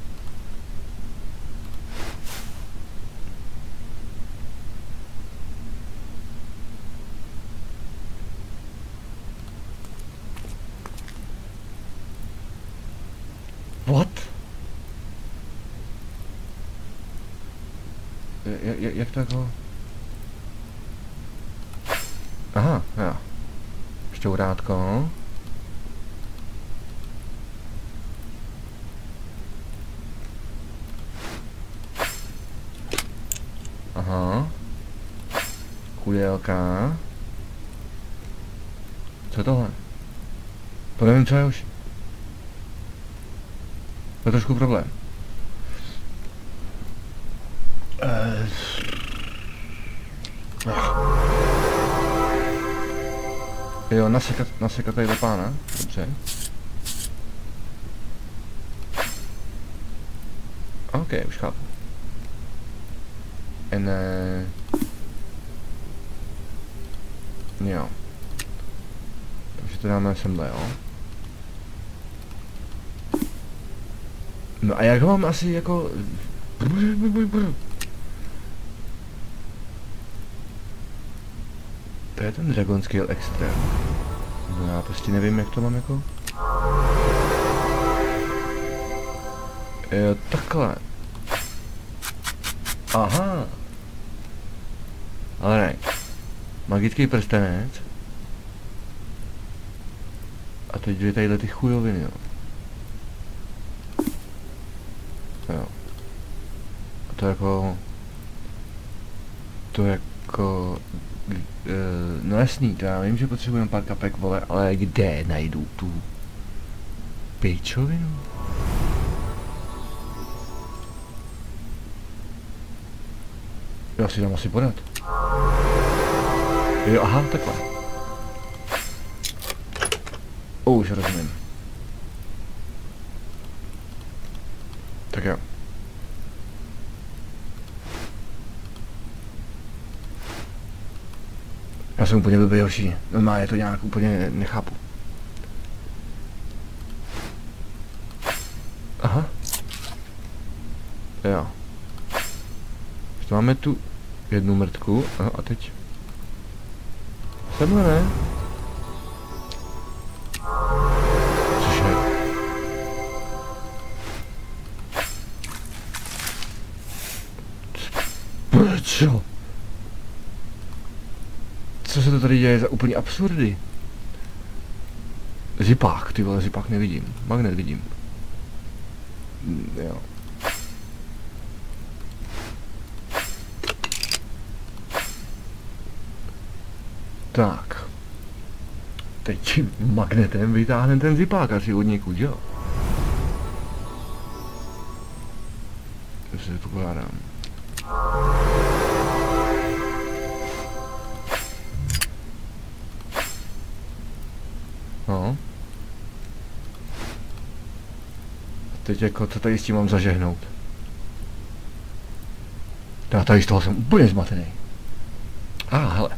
What? Jak, jak, jak to jako... Aha, jo. Šťourátko. Aha. Kudělka. Co je tohle? To nevím, co je už. To je trošku problém. Uh. Jo, nasekat, nasekat tady do pána. Dobře. OK, už chápu. Ne. Jo. Takže to dáme semhle, jo. No a jak ho mám asi jako... To je ten Dragon Scale Extreme. No já prostě nevím, jak to mám jako... Jo, takhle. Aha. Ale ne. Magický prstenec. A teď dvě tadyhle ty chujoviny, jo. Jo. A to jako... To jako... Uh, no jasný, to já vím, že potřebujeme pár kapek, vole, ale kde najdu tu... pičovinu? Já si dám asi podat. Jo, aha, takhle. O, už rozumím. Tak jo. Já jsem úplně blbý hoší. Normálně to nějak úplně nechápu. Aha. Jo. Ještě máme tu jednu mrtku. Aha, a teď. Semhle ne? Cože? Co? Co se to tady děje za úplný absurdy? Zipák, ty vole, zipák nevidím. Magnet vidím. Jo. Tak. Teď magnetem vytáhneme ten zipák asi od někud, jo? To si to pokládám. No. A teď jako, co tady s tím mám zažehnout? Já tady z toho jsem úplně zmatený. A ah, hele.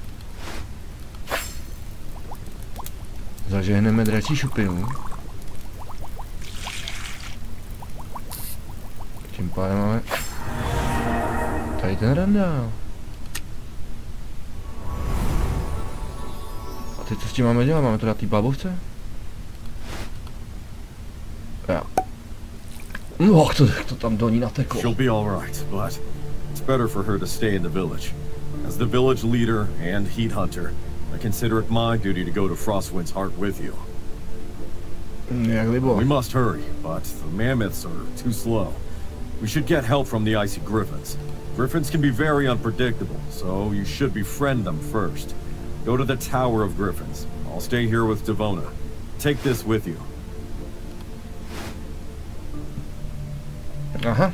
Zažehneme dračí šupinu. Tím pádem máme tady ten randál. A teď co s tím máme dělat? Máme to dát tý bábovce? Jo. No, to, to tam do ní nateklo. She'll be all right, but it's better for her to stay in the village. As the village leader and heat hunter, I consider it my duty to go to Frostwind's Heart with you. Jak libo. We must hurry, but the mammoths are too slow. We should get help from the icy griffins. Griffins can be very unpredictable, so you should befriend them first. Go to the Tower of Griffins. I'll stay here with Devona. Take this with you. Aha.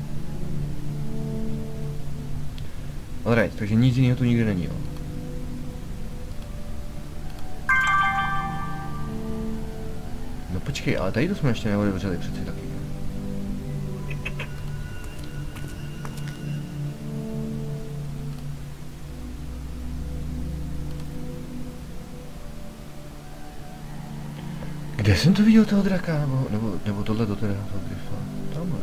Alright, takže nic jiného tu nikde není, jo. No počkej, ale tady to jsme ještě neotevřeli přeci taky. Kde jsem to viděl toho draka, nebo, nebo, nebo tohle do teda, toho grifa? Tamhle.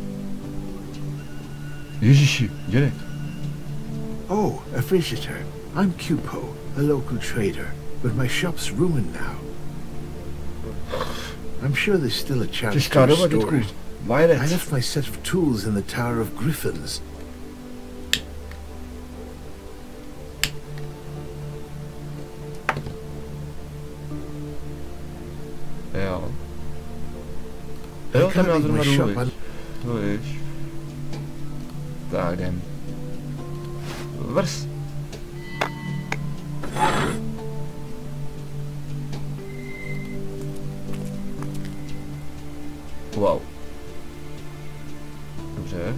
Ježiši, dědek. Oh, a visitor. I'm Cupo, a local trader, but my shop's ruined now. I'm sure there's still a chance Česká to doba, restore dětku. it. I Vajrec. left my set of tools in the Tower of Griffins. Jo. Jo, tam já zrovna my jdu, shop viď. on- No víš. Tak jdem. Vrs. Wow. Dobře.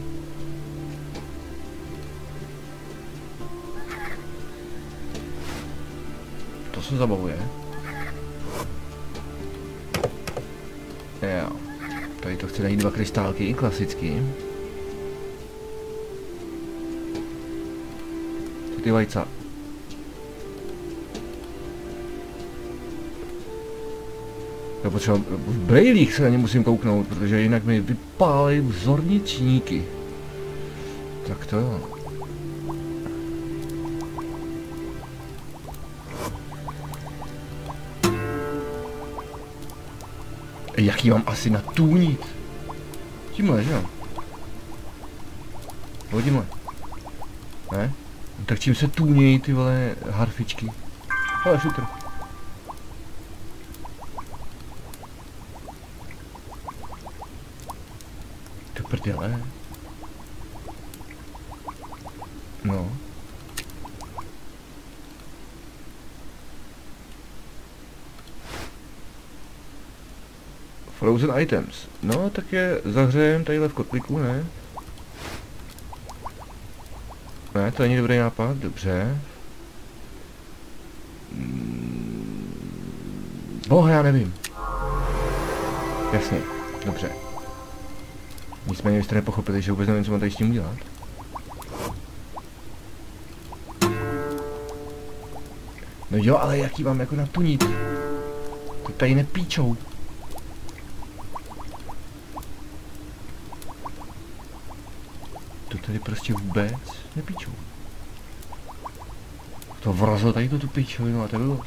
To se zabavuje. Jo. Tady to chce najít dva krystálky, klasicky. Co ty vajca? Já potřeba v brejlích se na ně musím kouknout, protože jinak mi vypálí vzorničníky. Tak to jo. Jaký mám asi natůnit? Tímhle, že jo? Nebo tímhle? Ne? No tak čím se tůnějí ty vole harfičky? Ale super. To prdele. No. Frozen items. No, tak je zahřejem tadyhle v kotlíku, ne? Ne, to není dobrý nápad, dobře. Boha, já nevím. Jasně, dobře. Nicméně jste nepochopili, že vůbec nevím, co mám tady s tím udělat. No jo, ale jaký mám jako natunit? To tady nepíčou. To tady prostě vůbec nepíčou. To vrazil tady to tu pičovinu a to bylo.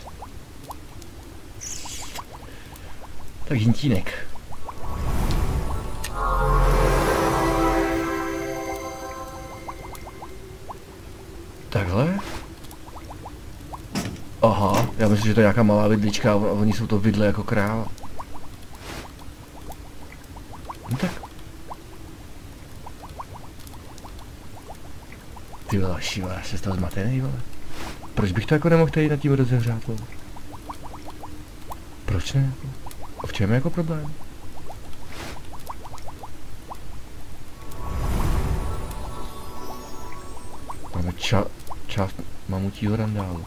Tak hintínek. Takhle? Aha, já myslím, že to je nějaká malá vidlička a oni jsou to vidle jako kráva. No tak. Ty vole, šiva, já se z toho zmatený, vole. Proč bych to jako nemohl tady nad tím rozehřát, vole? Proč ne? A v čem je jako problém? Máme ča část mamutího randálu.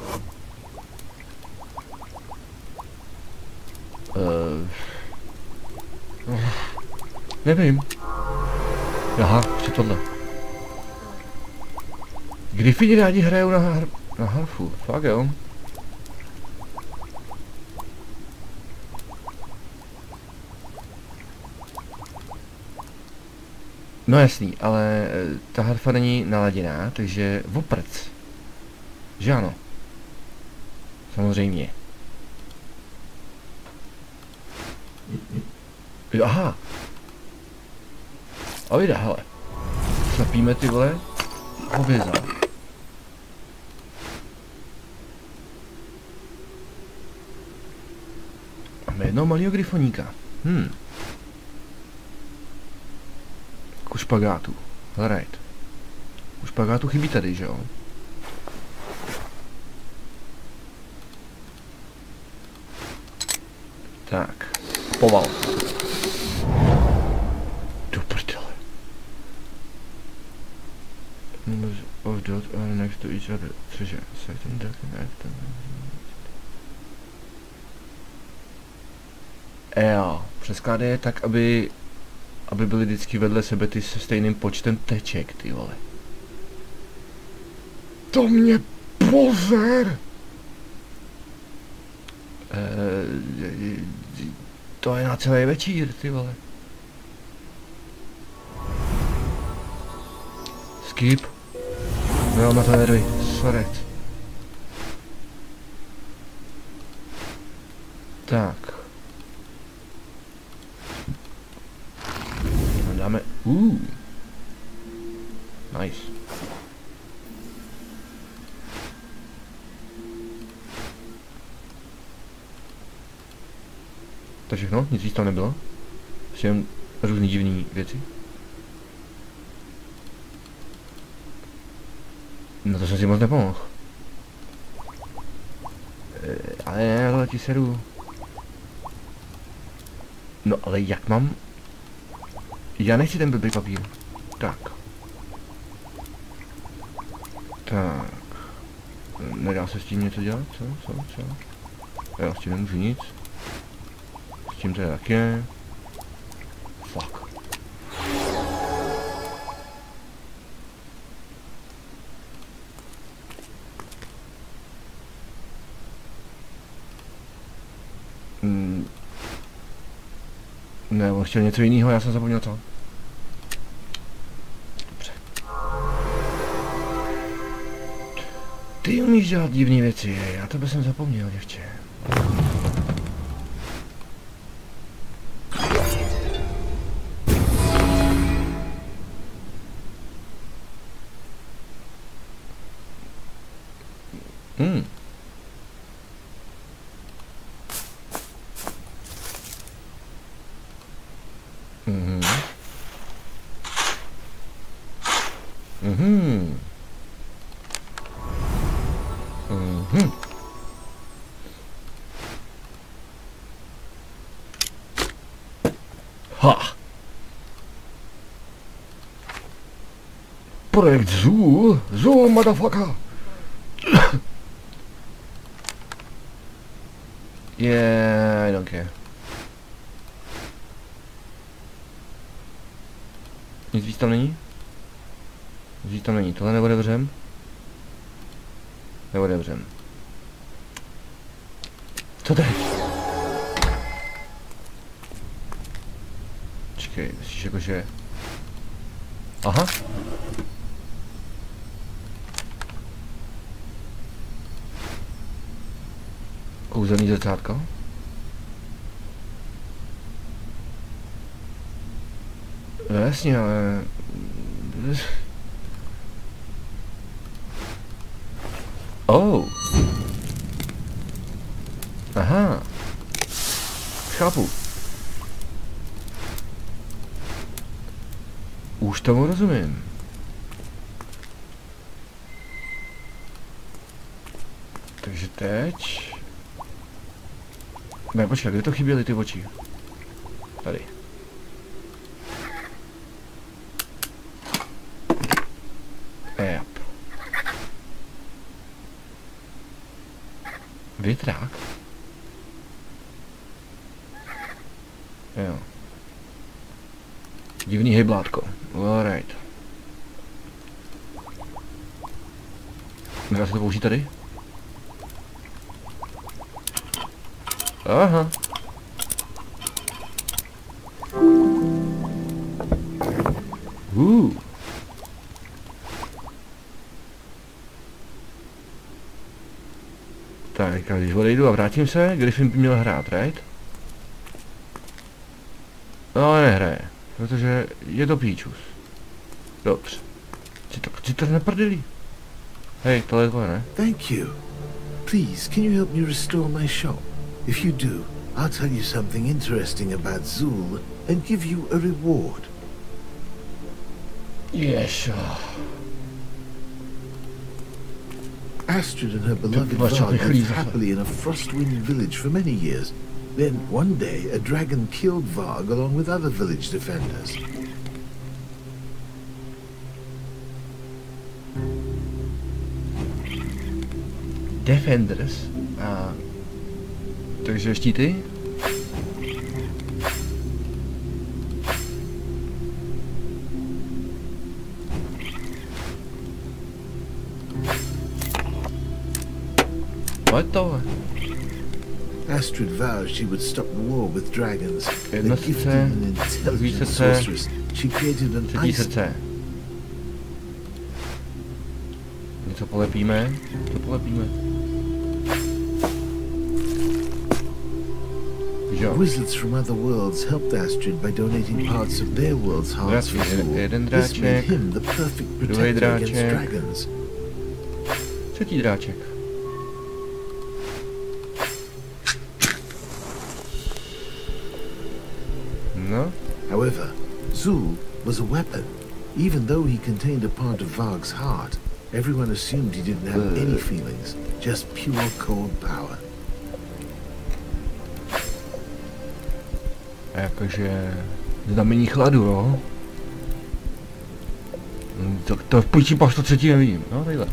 Uh, uh, nevím. Aha, co tohle? Griffini rádi hrajou na, har na harfu, fakt jo. No jasný, ale ta harfa není naladěná, takže oprc. Že ano? Samozřejmě. Aha. A vyjde, hele. Snapíme ty vole. Hověza. A my jednoho malého gryfoníka. Hm. Ku špagátu. Alright. Ku špagátu chybí tady, že jo? Tak. Poval. Do prdele. Of dot are next to each other. Cože? Certain document act. Jo, přeskládej je tak, aby aby byly vždycky vedle sebe ty se stejným počtem teček, ty vole. To mě pozer! E, to je na celý večír, ty vole. Skip. Jo, na to nervy, sorry. Tak. Dáme, uh. Nice. To všechno? Nic víc tam nebylo? Všem různý divný věci. No to jsem si moc nepomohl. E, ale ne, ale ti seru. No ale jak mám? Já nechci ten blbý papír. Tak. Tak. Nedá se s tím něco dělat? Co? Co? Co? Já s tím nemůžu nic. S tím to je taky ne. Fuck. Hmm. Ne, on chtěl něco jiného, já jsem zapomněl co. Dobře. Ty umíš dělat divné věci, já tebe jsem zapomněl, děvče. Hmm. Mhm. Mhm. Mhm. Ha. Projekt Zoo, Zoo motherfucker. Yeah, I don't care. Nic víc tam není? Nic víc tam není. Tohle neodevřem? Neodevřem. Co teď? Čekej, myslíš jakože... Aha. Kouzelný zrcátko? No jasně, ale... Oh. Aha. Chápu. Už tomu rozumím. Takže teď... Ne, počkej, kde to chyběly ty oči? Tady. Yep. Větrák? Jo. Divný hejblátko. Alright. Nedá se to použít tady? Aha. Uh. Tak, když odejdu a vrátím se, Griffin by měl hrát, right? No, ale nehraje, protože je to píčus. Dobře. Si to, si to neprdeli. Hej, tohle je tvoje, ne? Thank you. Please, can you help me restore my shop? If you do, I'll tell you something interesting about Zul and give you a reward. Yes. Astrid and her beloved Watch out, Varg please. lived happily in a Frostwind village for many years. Then, one day, a dragon killed Varg along with other village defenders. Defenders? A... Takže štíty? Pojď tohle. Astrid vowed she would stop the war with dragons. Jedno A gifted srdce, and druhý intelligent srdce, sorceress, she created an třetí ice srdce. Něco polepíme? Co polepíme? Jo. Wizards from other worlds helped Astrid by donating parts of their world's hearts for Dráček, Zul. jeden This made dráček, him the perfect druhý protector against dráček. dragons. Třetí dráček. No, However, Zul was a weapon. Even though he contained a part of Varg's heart, everyone assumed he didn't have Uh. any feelings, just pure cold power. a jakože znamení chladu, no. Hm, To, to v půjčí pak to třetí nevidím, no takhle.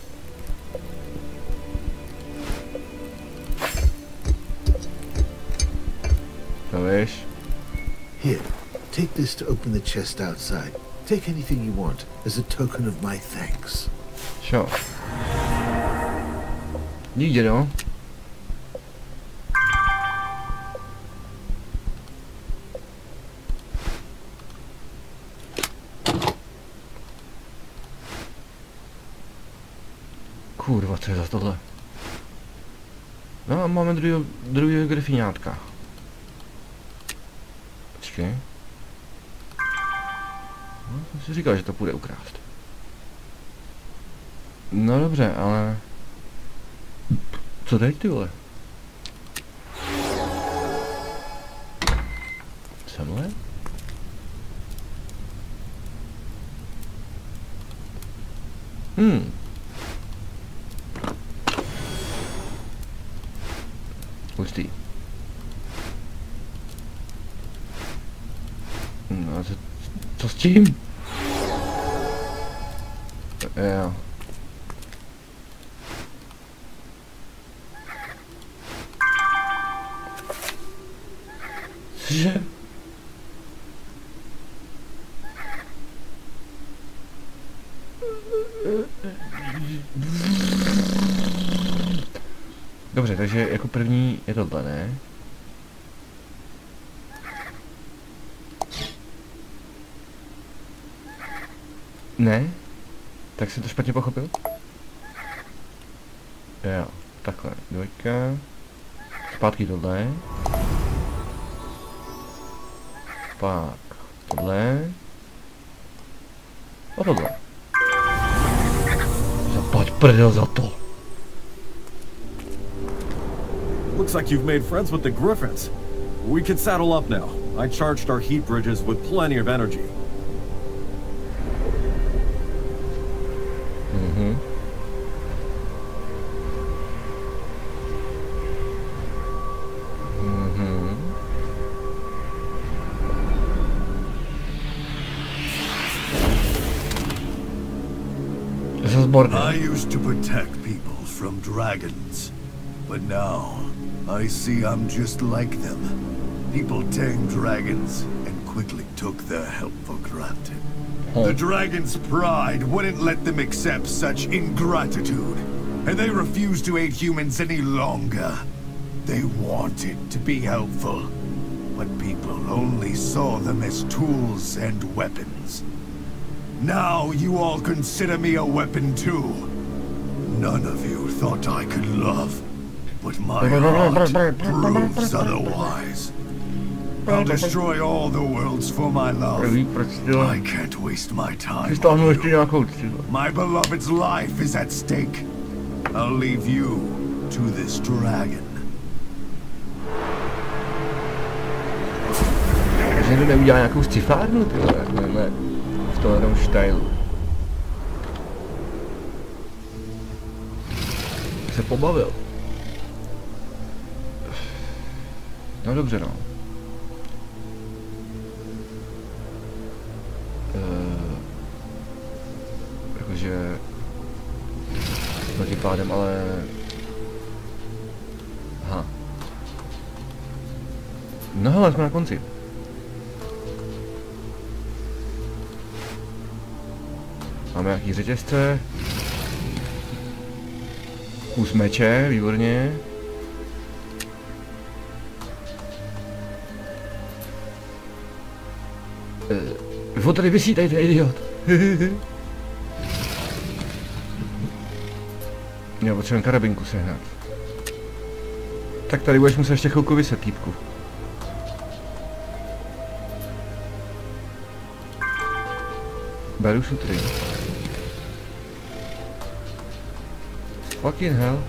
To víš? Here, take this to open the chest outside. Take anything you want as a token of my thanks. Čo? Díky, no. Kurva, co je za tohle? No a máme druhého, druhého grifiňátka. Počkej. No, jsem si říkal, že to půjde ukrást. No dobře, ale... Co teď, ty vole? Semhle? Hmm. Hustý. No, co, co s tím? Jo. Cože? Dobře, takže jako první je tohle, ne? Ne? Tak jsem to špatně pochopil? Jo, takhle, dvojka. Zpátky tohle. Pak tohle. A tohle. Zaplať prdel za to. Looks like you've made friends with the Griffins. We can saddle up now. I charged our heat bridges with plenty of energy. Mhm. Mhm. This is boring. I used to protect people from dragons, but now I see I'm just like them. People tamed dragons and quickly took their help for granted. The dragon's pride wouldn't let them accept such ingratitude, and they refused to aid humans any longer. They wanted to be helpful, but people only saw them as tools and weapons. Now you all consider me a weapon too. None of you thought I could love, but my heart proves otherwise. I'll destroy all the worlds for my love. I can't waste my time on you. My beloved's life is at stake. I'll leave you to this dragon. že někdo neudělá nějakou scifárnu, ty vole, takhle v tomhle stylu. Se pobavil. No dobře, no. Uh, jakože... No tím pádem, ale... Aha. No hele, jsme na konci. Máme nějaký řetězce. Kus meče, výborně. Vy tady vysí, tady ten idiot. Jo, potřebujeme karabinku sehnat. Tak tady budeš muset ještě chvilku vyset, týpku. Beru šutry. Fucking hell.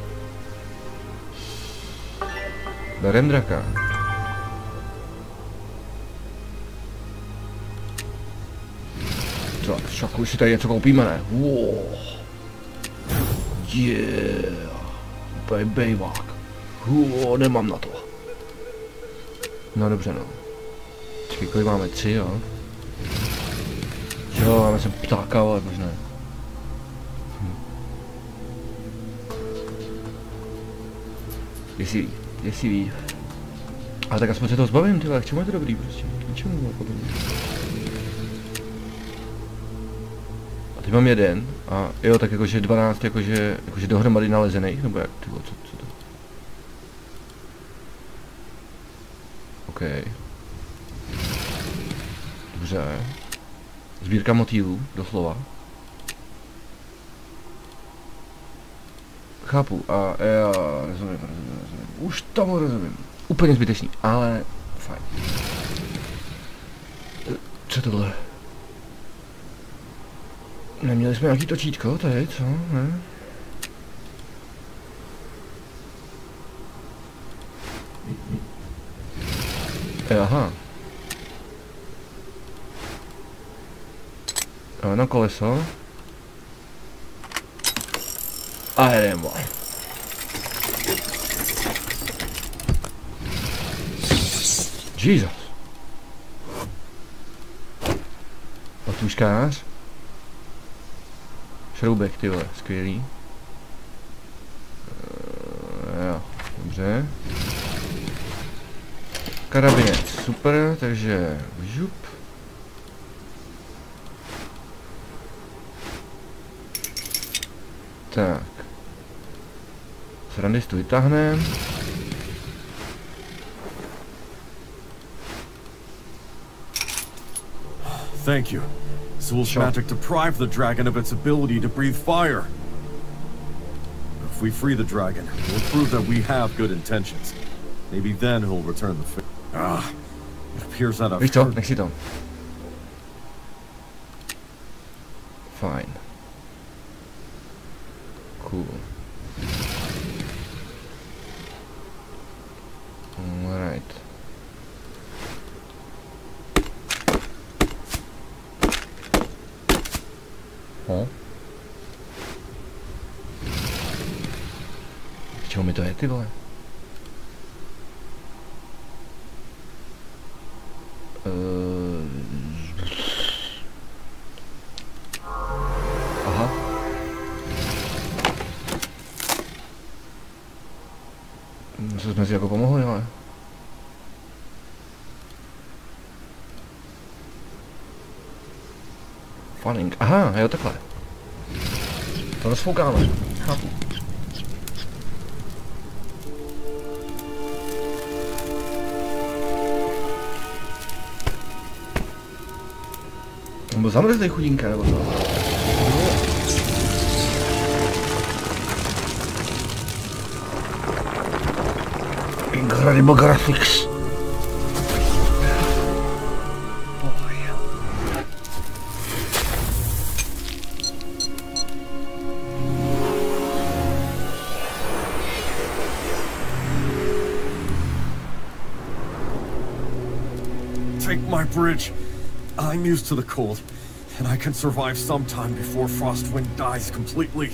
Berem draka. Tak, šaku, si tady něco koupíme, ne? Wow. Yeah. Úplně bejvák. Wow, nemám na to. No dobře, no. Čekaj, kolik máme? Tři, jo? Jo, máme sem ptáka, ale možná. Hm. Děsivý, děsivý. Ale tak aspoň se toho zbavím, tyhle, k čemu je to dobrý prostě? K čemu jako dobrý? A teď mám jeden, a jo, tak jakože dvanáct, jakože, jakože dohromady nalezených, nebo jak, tyhle, co, co to? OK. Dobře. Sbírka motýlů, doslova. Chápu, a já rozumím, rozumím, rozumím. Už tomu rozumím. Úplně zbytečný, ale fajn. Co tohle? Neměli jsme nějaký točítko tady, co? Ne? Aha. Na koleso. A jedeme. Jesus. Patuškář. Šroubek, ty vole, skvělý. Uh, jo, dobře. Karabinec, super, takže žup. Tak. Srandistu vytáhneme. Thank you. Zul's Sure. magic deprived the dragon of its ability to breathe fire. If we free the dragon, we'll prove that we have good intentions. Maybe then he'll return the favor. Ah, it appears that I've Víš co, heard- nech si to. Fajn. Cool. Alright. Ho? K čemu mi to je, ty vole? Uh... Aha. Co jsme si jako pomohli, ale... Funning. Aha, jo, takhle. To rozfoukáme. Chápu. On byl zamrzlý chudinka, nebo to? Incredible graphics. my bridge. I'm used to the cold, and I can survive some time before Frostwind dies completely.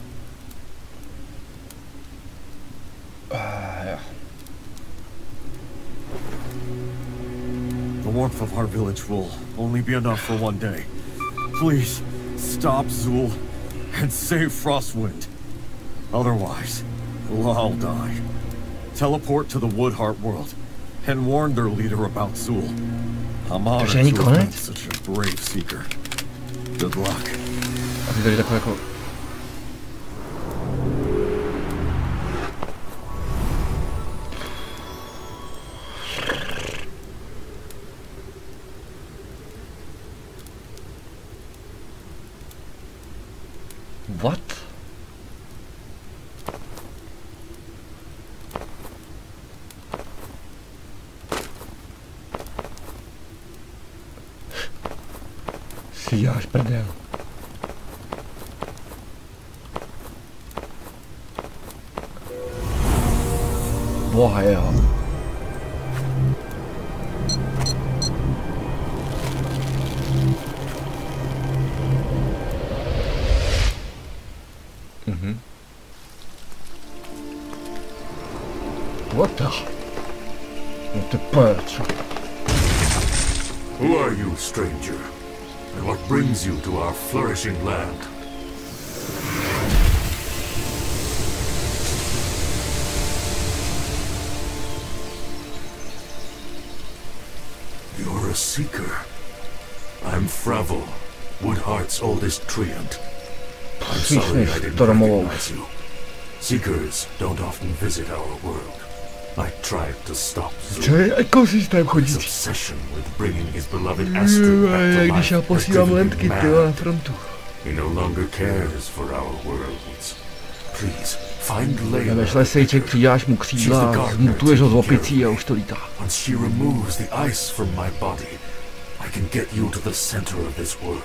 Uh, ja. The warmth of our village will only be enough for one day. Please, stop Zool and save Frostwind. Otherwise, we'll all die. Teleport to the Woodheart world and warn their leader about Zool. I'm honored to have been such a brave seeker. Good luck. A ty tady takové jako... What? Si děláš prdel. Boha jeho. Mhm. What the? What the perch? Who are you, stranger? And what brings you to our flourishing land? You're a seeker. I'm Fravel, Woodheart's oldest treant. I'm sorry I didn't recognize you. Seekers don't often visit our world. I tried to stop Zool. His obsession with bringing his beloved Astrid back to life has driven him mad. He no longer cares for our worlds. Please, find Layla. She's the gardener. Once she removes the ice from my body, I can get you to the center of this world.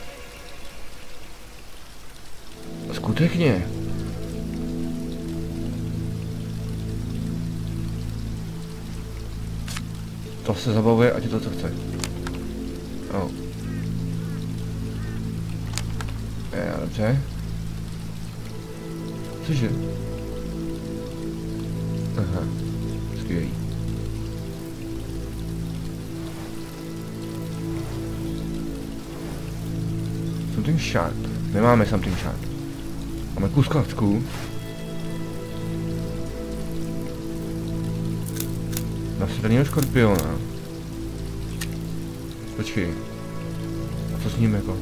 Skutečně. To se zabavuje, ať je to co chce. Oh. Je, dobře. Cože? Aha. Skvělý. Something sharp. Nemáme something sharp. Máme kus klacku. Nasraného škorpiona. Počkej. A co s ním jako?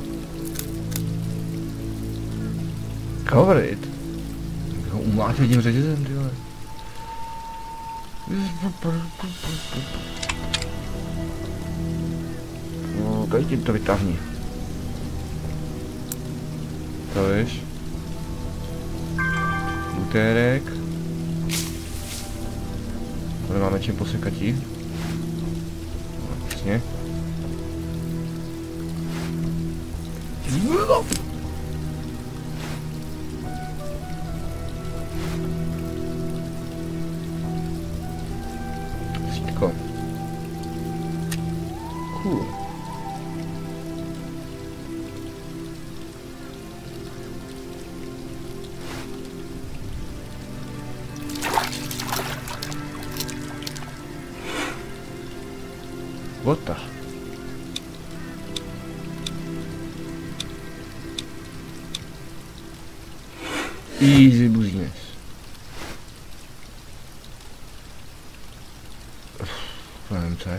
Cover it? Ho umlátil tím řetězem, tyhle. No, tady tím to vytáhni. To víš? Butérek. Tady máme čím posekatí. No, přesně. Sítko. Cool. What the? Easy business. Nevím, co je.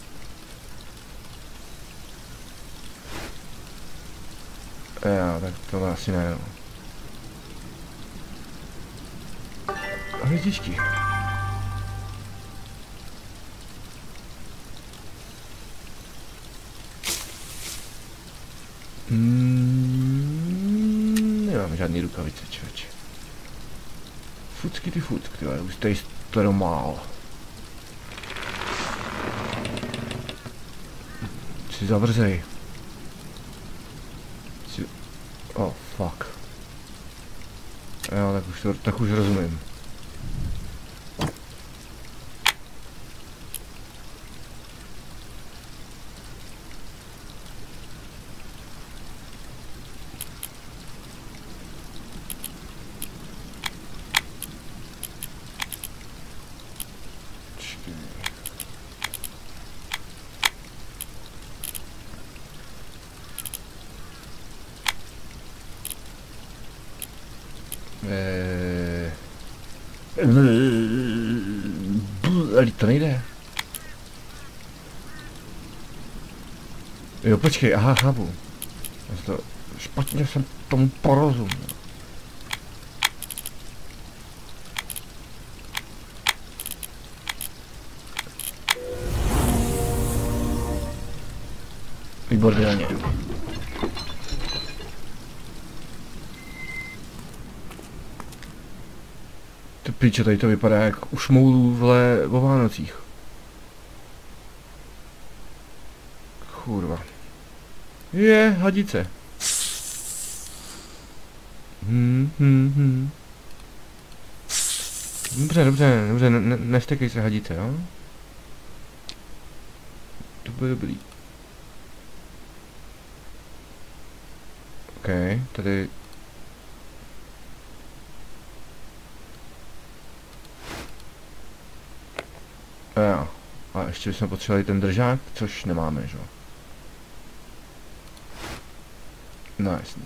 Jo, tak tohle asi ne, no. Hvězdičky. Mm, nemám žádný rukavice, člověče. Fucky ty fuck, tyhle, už tady to málo. Si zavrzej. Si... Oh, fuck. Jo, tak už, to, tak už rozumím. Eee... Ale to nejde. Jo, počkej, aha, chápu. To špatně jsem tomu porozuměl. Výborně. Ty piče, tady to vypadá jak u šmoulů vle o Vánocích. Kurva. Je, hadice. Hmm, hmm, hmm. Dobře, dobře, dobře, ne, nestekej se hadice, jo? To bude dobrý. OK, tady... Jo, a ještě bychom potřebovali ten držák, což nemáme, že jo? No jasně.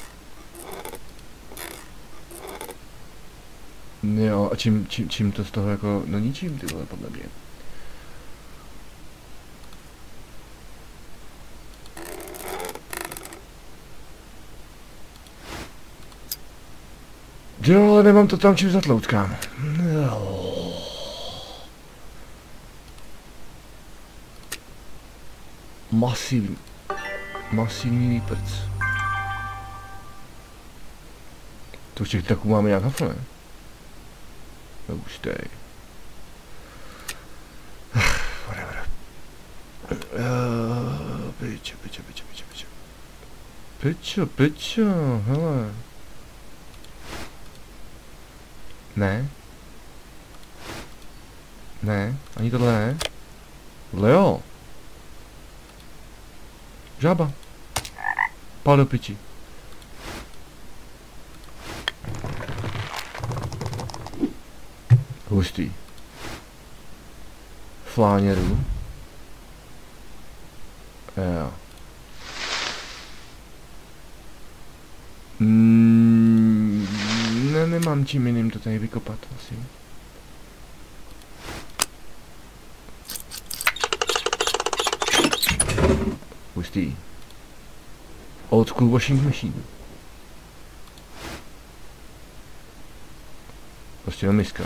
Jo, a čím, čím, čím to z toho jako, no ničím, ty vole, podle mě. Jo, ale nemám to tam čím zatlout, kámo. No. Masivní. Masivní výprc. To už těch taků máme nějak hafle, ne? No už tady. Whatever. Uh, pičo, pičo, pičo, pičo, pičo. Pičo, pičo, hele. Ne. Ne, ani tohle ne. Tohle jo. Žába. Pál do piči. Hustý. Fláněrů. Jo. Mm, ne, nemám čím jiným to tady vykopat asi. Hustý. Old school washing machine. Prostě na miska.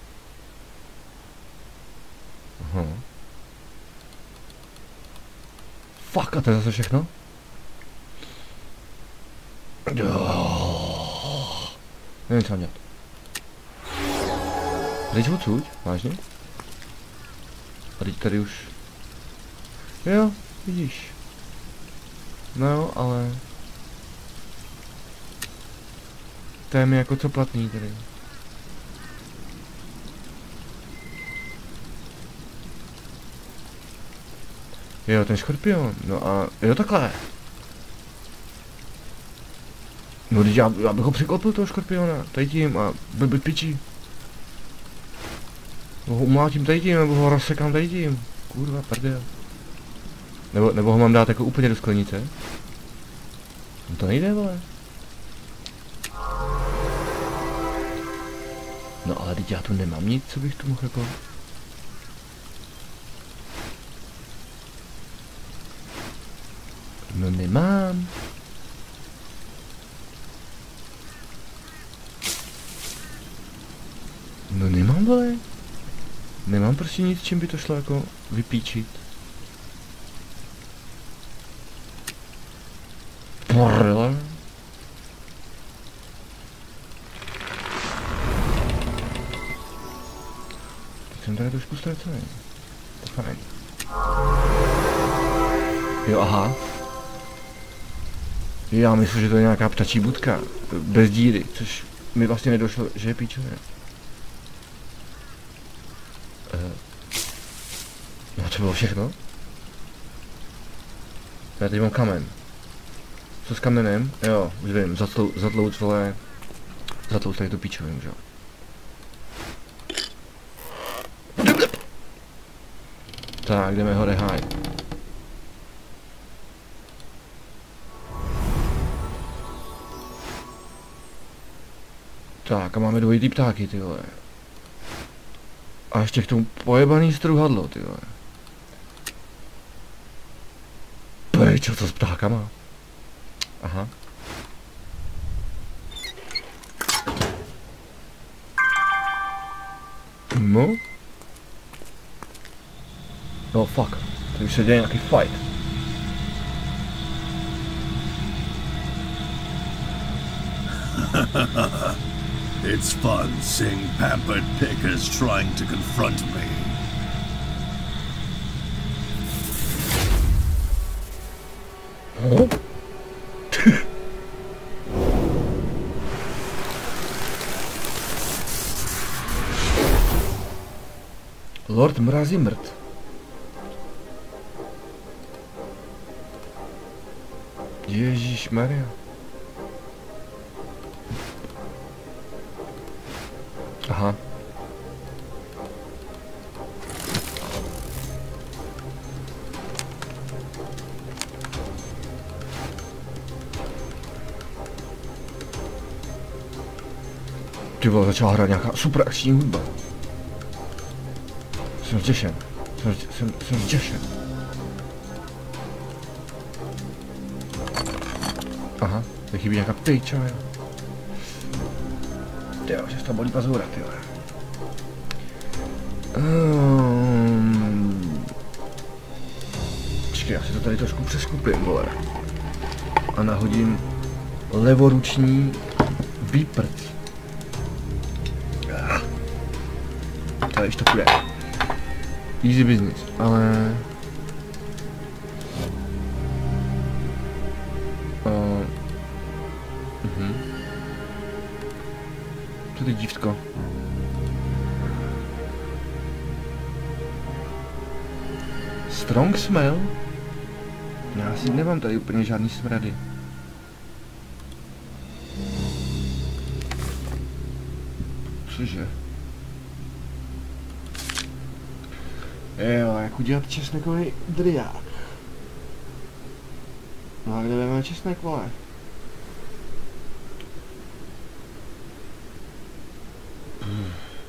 Aha. Fuck, a to je zase všechno? Oh. Nevím, co mám dělat. Pryč odsud? Vážně? A teď tady už... Jo, vidíš. No jo, ale... To je mi jako co platný tady. Jo, ten škorpion, no a jo takhle. No teď já, já bych ho přiklopil toho škorpiona, tady tím a byl by pičí. Ho umlátím tady tím, nebo ho rozsekám tady tím. Kurva, prdel. Nebo, nebo ho mám dát jako úplně do sklenice. No to nejde, vole. No ale teď já tu nemám nic, co bych tu mohl jako... No nemám. No nemám, vole. Nemám prostě nic, čím by to šlo jako vypíčit. Porle. Teď jsem tady trošku ztracený. To fajn. Jo, aha. Já myslím, že to je nějaká ptačí budka. Bez díry, což mi vlastně nedošlo, že je píčové. Uh. No to bylo všechno. Já teď mám kamen. Co s kamenem? Jo, už vím, zatlou, zatlouc, vole. Zatlouc tady tu píčovým, že jo. Tak, jdeme hore háj. Tak a máme dvojitý ptáky, ty vole. A ještě k tomu pojebaný struhadlo, ty vole. Pejčo, co s ptákama? Aha. No? No fuck, to už se děje nějaký fight. It's fun seeing pampered pickers trying to confront me. Oh? Lord Mrazimrt. Ježišmarja. Aha. Ty vole, začala hrát nějaká super akční hudba. Jsem zděšen. Jsem, jsem, jsem zděšen. Aha, to chybí nějaká pejča, jo. Tyjo, že to bolí pazura, tyjo. Um... Počkej, já si to tady trošku přeskupím, vole. A nahodím levoruční výprd. Tady už to půjde. Easy business, ale... Uh... Mhm. Co ty dívko? Strong smell? Já si nemám tady úplně žádný smrady. Cože? Jo, jak udělat česnekový driák. No a kde vezmeme česnek, vole? Hmm.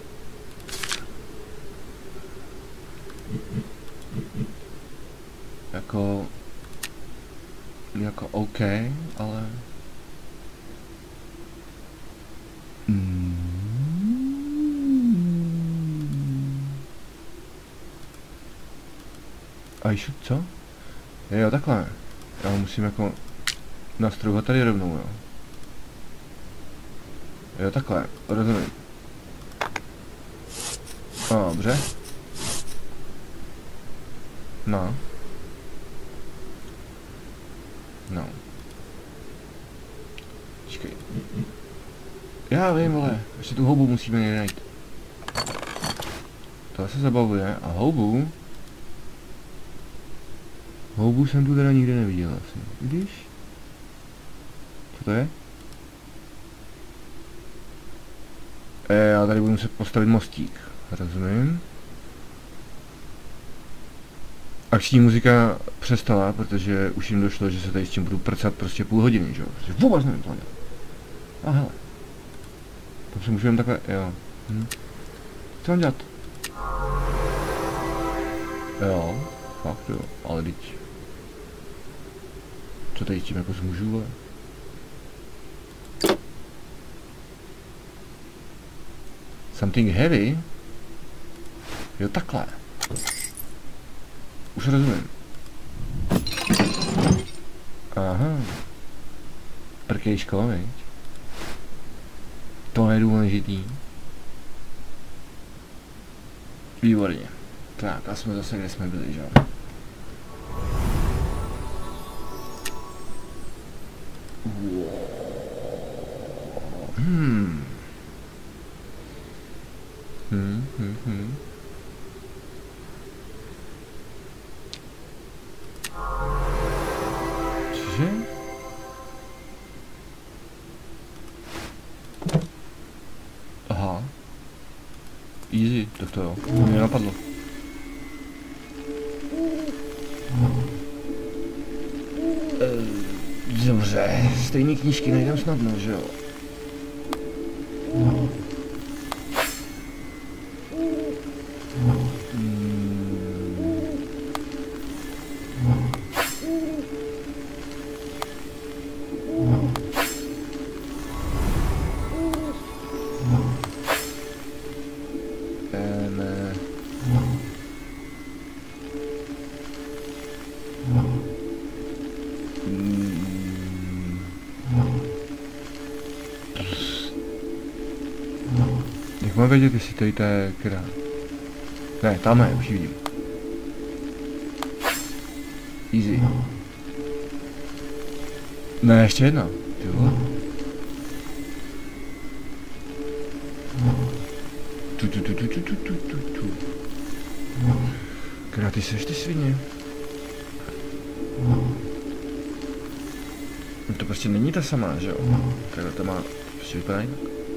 Jako... Jako OK, ale... Mm. A ještě co? Jo, takhle. Já musím jako nastruhat tady rovnou, jo. Jo, takhle, rozumím. No, dobře. No. No. Počkej. Já vím, ale ještě tu houbu musíme někde najít. To se zabavuje a houbu... Houbu jsem tu teda nikdy neviděl asi. Vidíš? Co to je? E, já tady budu muset postavit mostík. Rozumím. Akční muzika přestala, protože už jim došlo, že se tady s tím budu prcat prostě půl hodiny, že jo? Protože vůbec nevím, co dělat. A hele. To se můžeme takhle, jo. Hm. Co mám dělat? Jo, fakt jo, ale teď. Co tady s tím jako zmůžu, ale? Something heavy? Jo, takhle. Už rozumím. Aha. Prkejško, viď? To je důležitý. Výborně. Tak, a jsme zase, kde jsme byli, že jo? Hmm. Hmm, hmm, hmm. Cože? Aha. Easy, tak to jo. To mě napadlo. Dobře, stejné knížky najdem snadno, že jo? Jak mám vědět, jestli tady to je která? Ne, tam je, už ji vidím. Easy. Ne, ještě jedna. Ty vole. Tu, tu, tu, tu, tu, tu, tu, tu, tu. Která ty seš, ty svině? No to prostě není ta samá, že jo? Takhle to má, prostě vypadá jinak.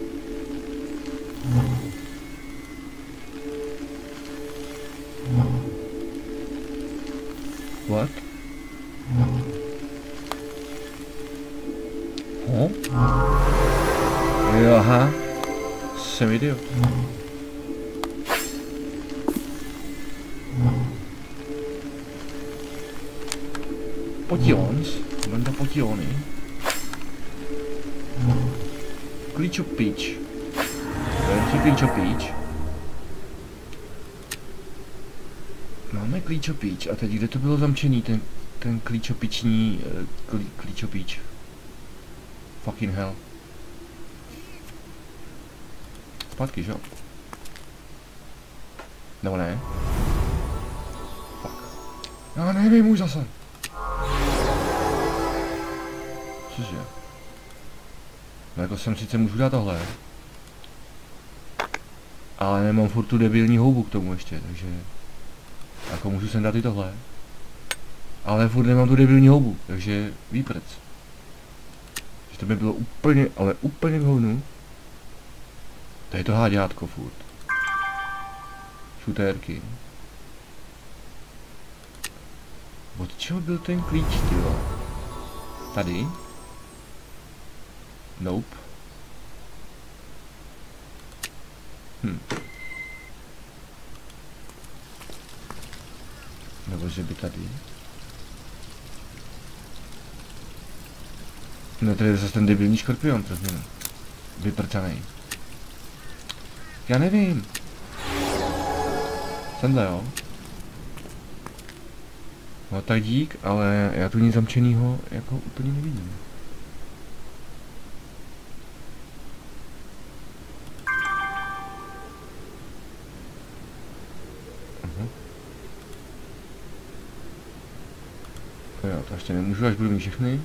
What? Ho? Jo, aha. Jsem idiot. Potions? Banda potiony. Klíčopič. Velký klíčopič. Máme klíčopič a teď kde to bylo zamčený, ten, ten klíčopiční, klí, klíčopič. Fucking hell. Zpátky, že jo? Nebo ne? Fuck. Já nevím už zase. Cože? No jako jsem sice můžu dát tohle. Ale nemám furt tu debilní houbu k tomu ještě, takže... Jako můžu sem dát i tohle. Ale furt nemám tu debilní houbu, takže výprec. Že to by bylo úplně, ale úplně v hovnu. Tady to háďátko furt. Šutérky. Od čeho byl ten klíč, ty vole? Tady? Nope. Hm. Nebo že by tady? No tady je zase ten debilní škorpion, pro změnu. Vyprcanej. Já nevím. Semhle, jo? No tak dík, ale já tu nic zamčenýho jako úplně nevidím. Aha. Jo, to ještě nemůžu, až budu mít všechny.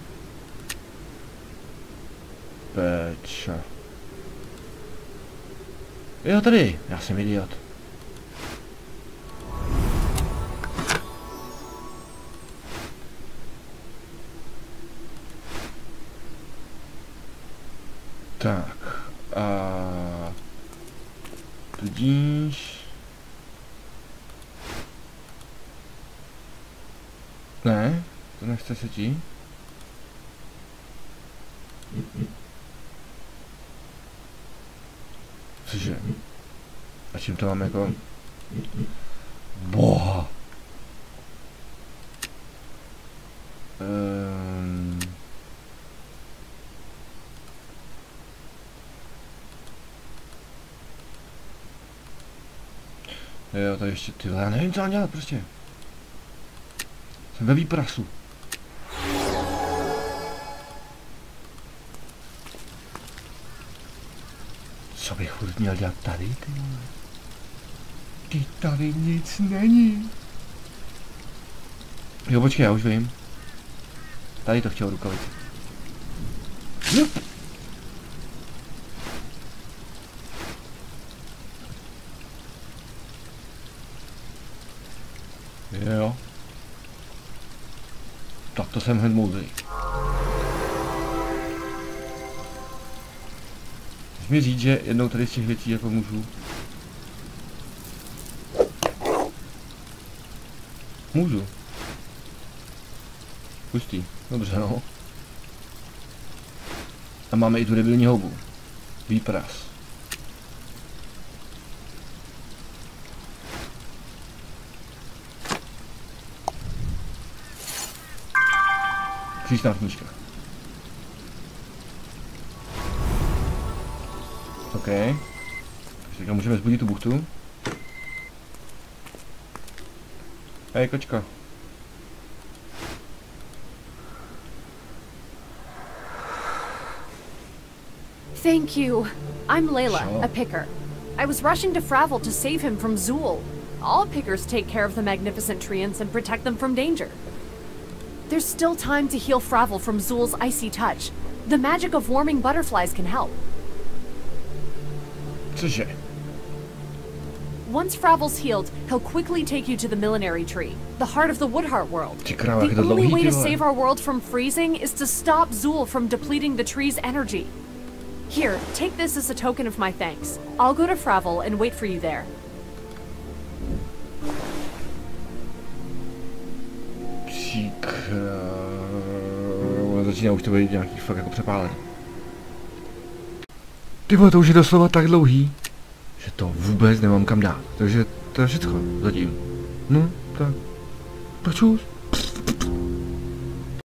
Peča. Jo, tady, já jsem idiot. Tak, a tudíž... Ne, to nechce se ti. Cože? A čím to mám jako... Boha. Um... Jo, to ještě ty, já nevím, co mám dělat prostě. Jsem ve výprasu. Co bych furt měl dělat tady, ty vole? Ty tady nic není. Jo, počkej, já už vím. Tady to chtěl rukavici. Jup. Jo. Tak to jsem hned moudrý. Můžeš mi říct, že jednou tady z těch věcí jako můžu? Můžu. Pustý. Dobře, no. A máme i tu debilní houbu. Výpras. Příštá knížka. OK. Takže teďka můžeme zbudit tu buchtu. Hej, kočka. Thank you. I'm Layla, Sure. a picker. I was rushing to Fravel to save him from Zool. All pickers take care of the magnificent treants and protect them from danger. There's still time to heal Fravel from Zool's icy touch. The magic of warming butterflies can help. Cože? Once Fravel's healed, he'll quickly take you to the Millenary Tree, the heart of the Woodheart world. Ty kráva, jak je The to only dlouhý, way ty to vole. save our world from freezing is to stop Zool from depleting the tree's energy. Here, take this as a token of my thanks. I'll go to Fravel and wait for you there. Ty kráva, začíná už to být nějaký fakt jako přepálený. Ty vole, to už je doslova tak dlouhý, že to vůbec nemám kam dát. Takže to je všechno zatím. No, tak. Tak čus.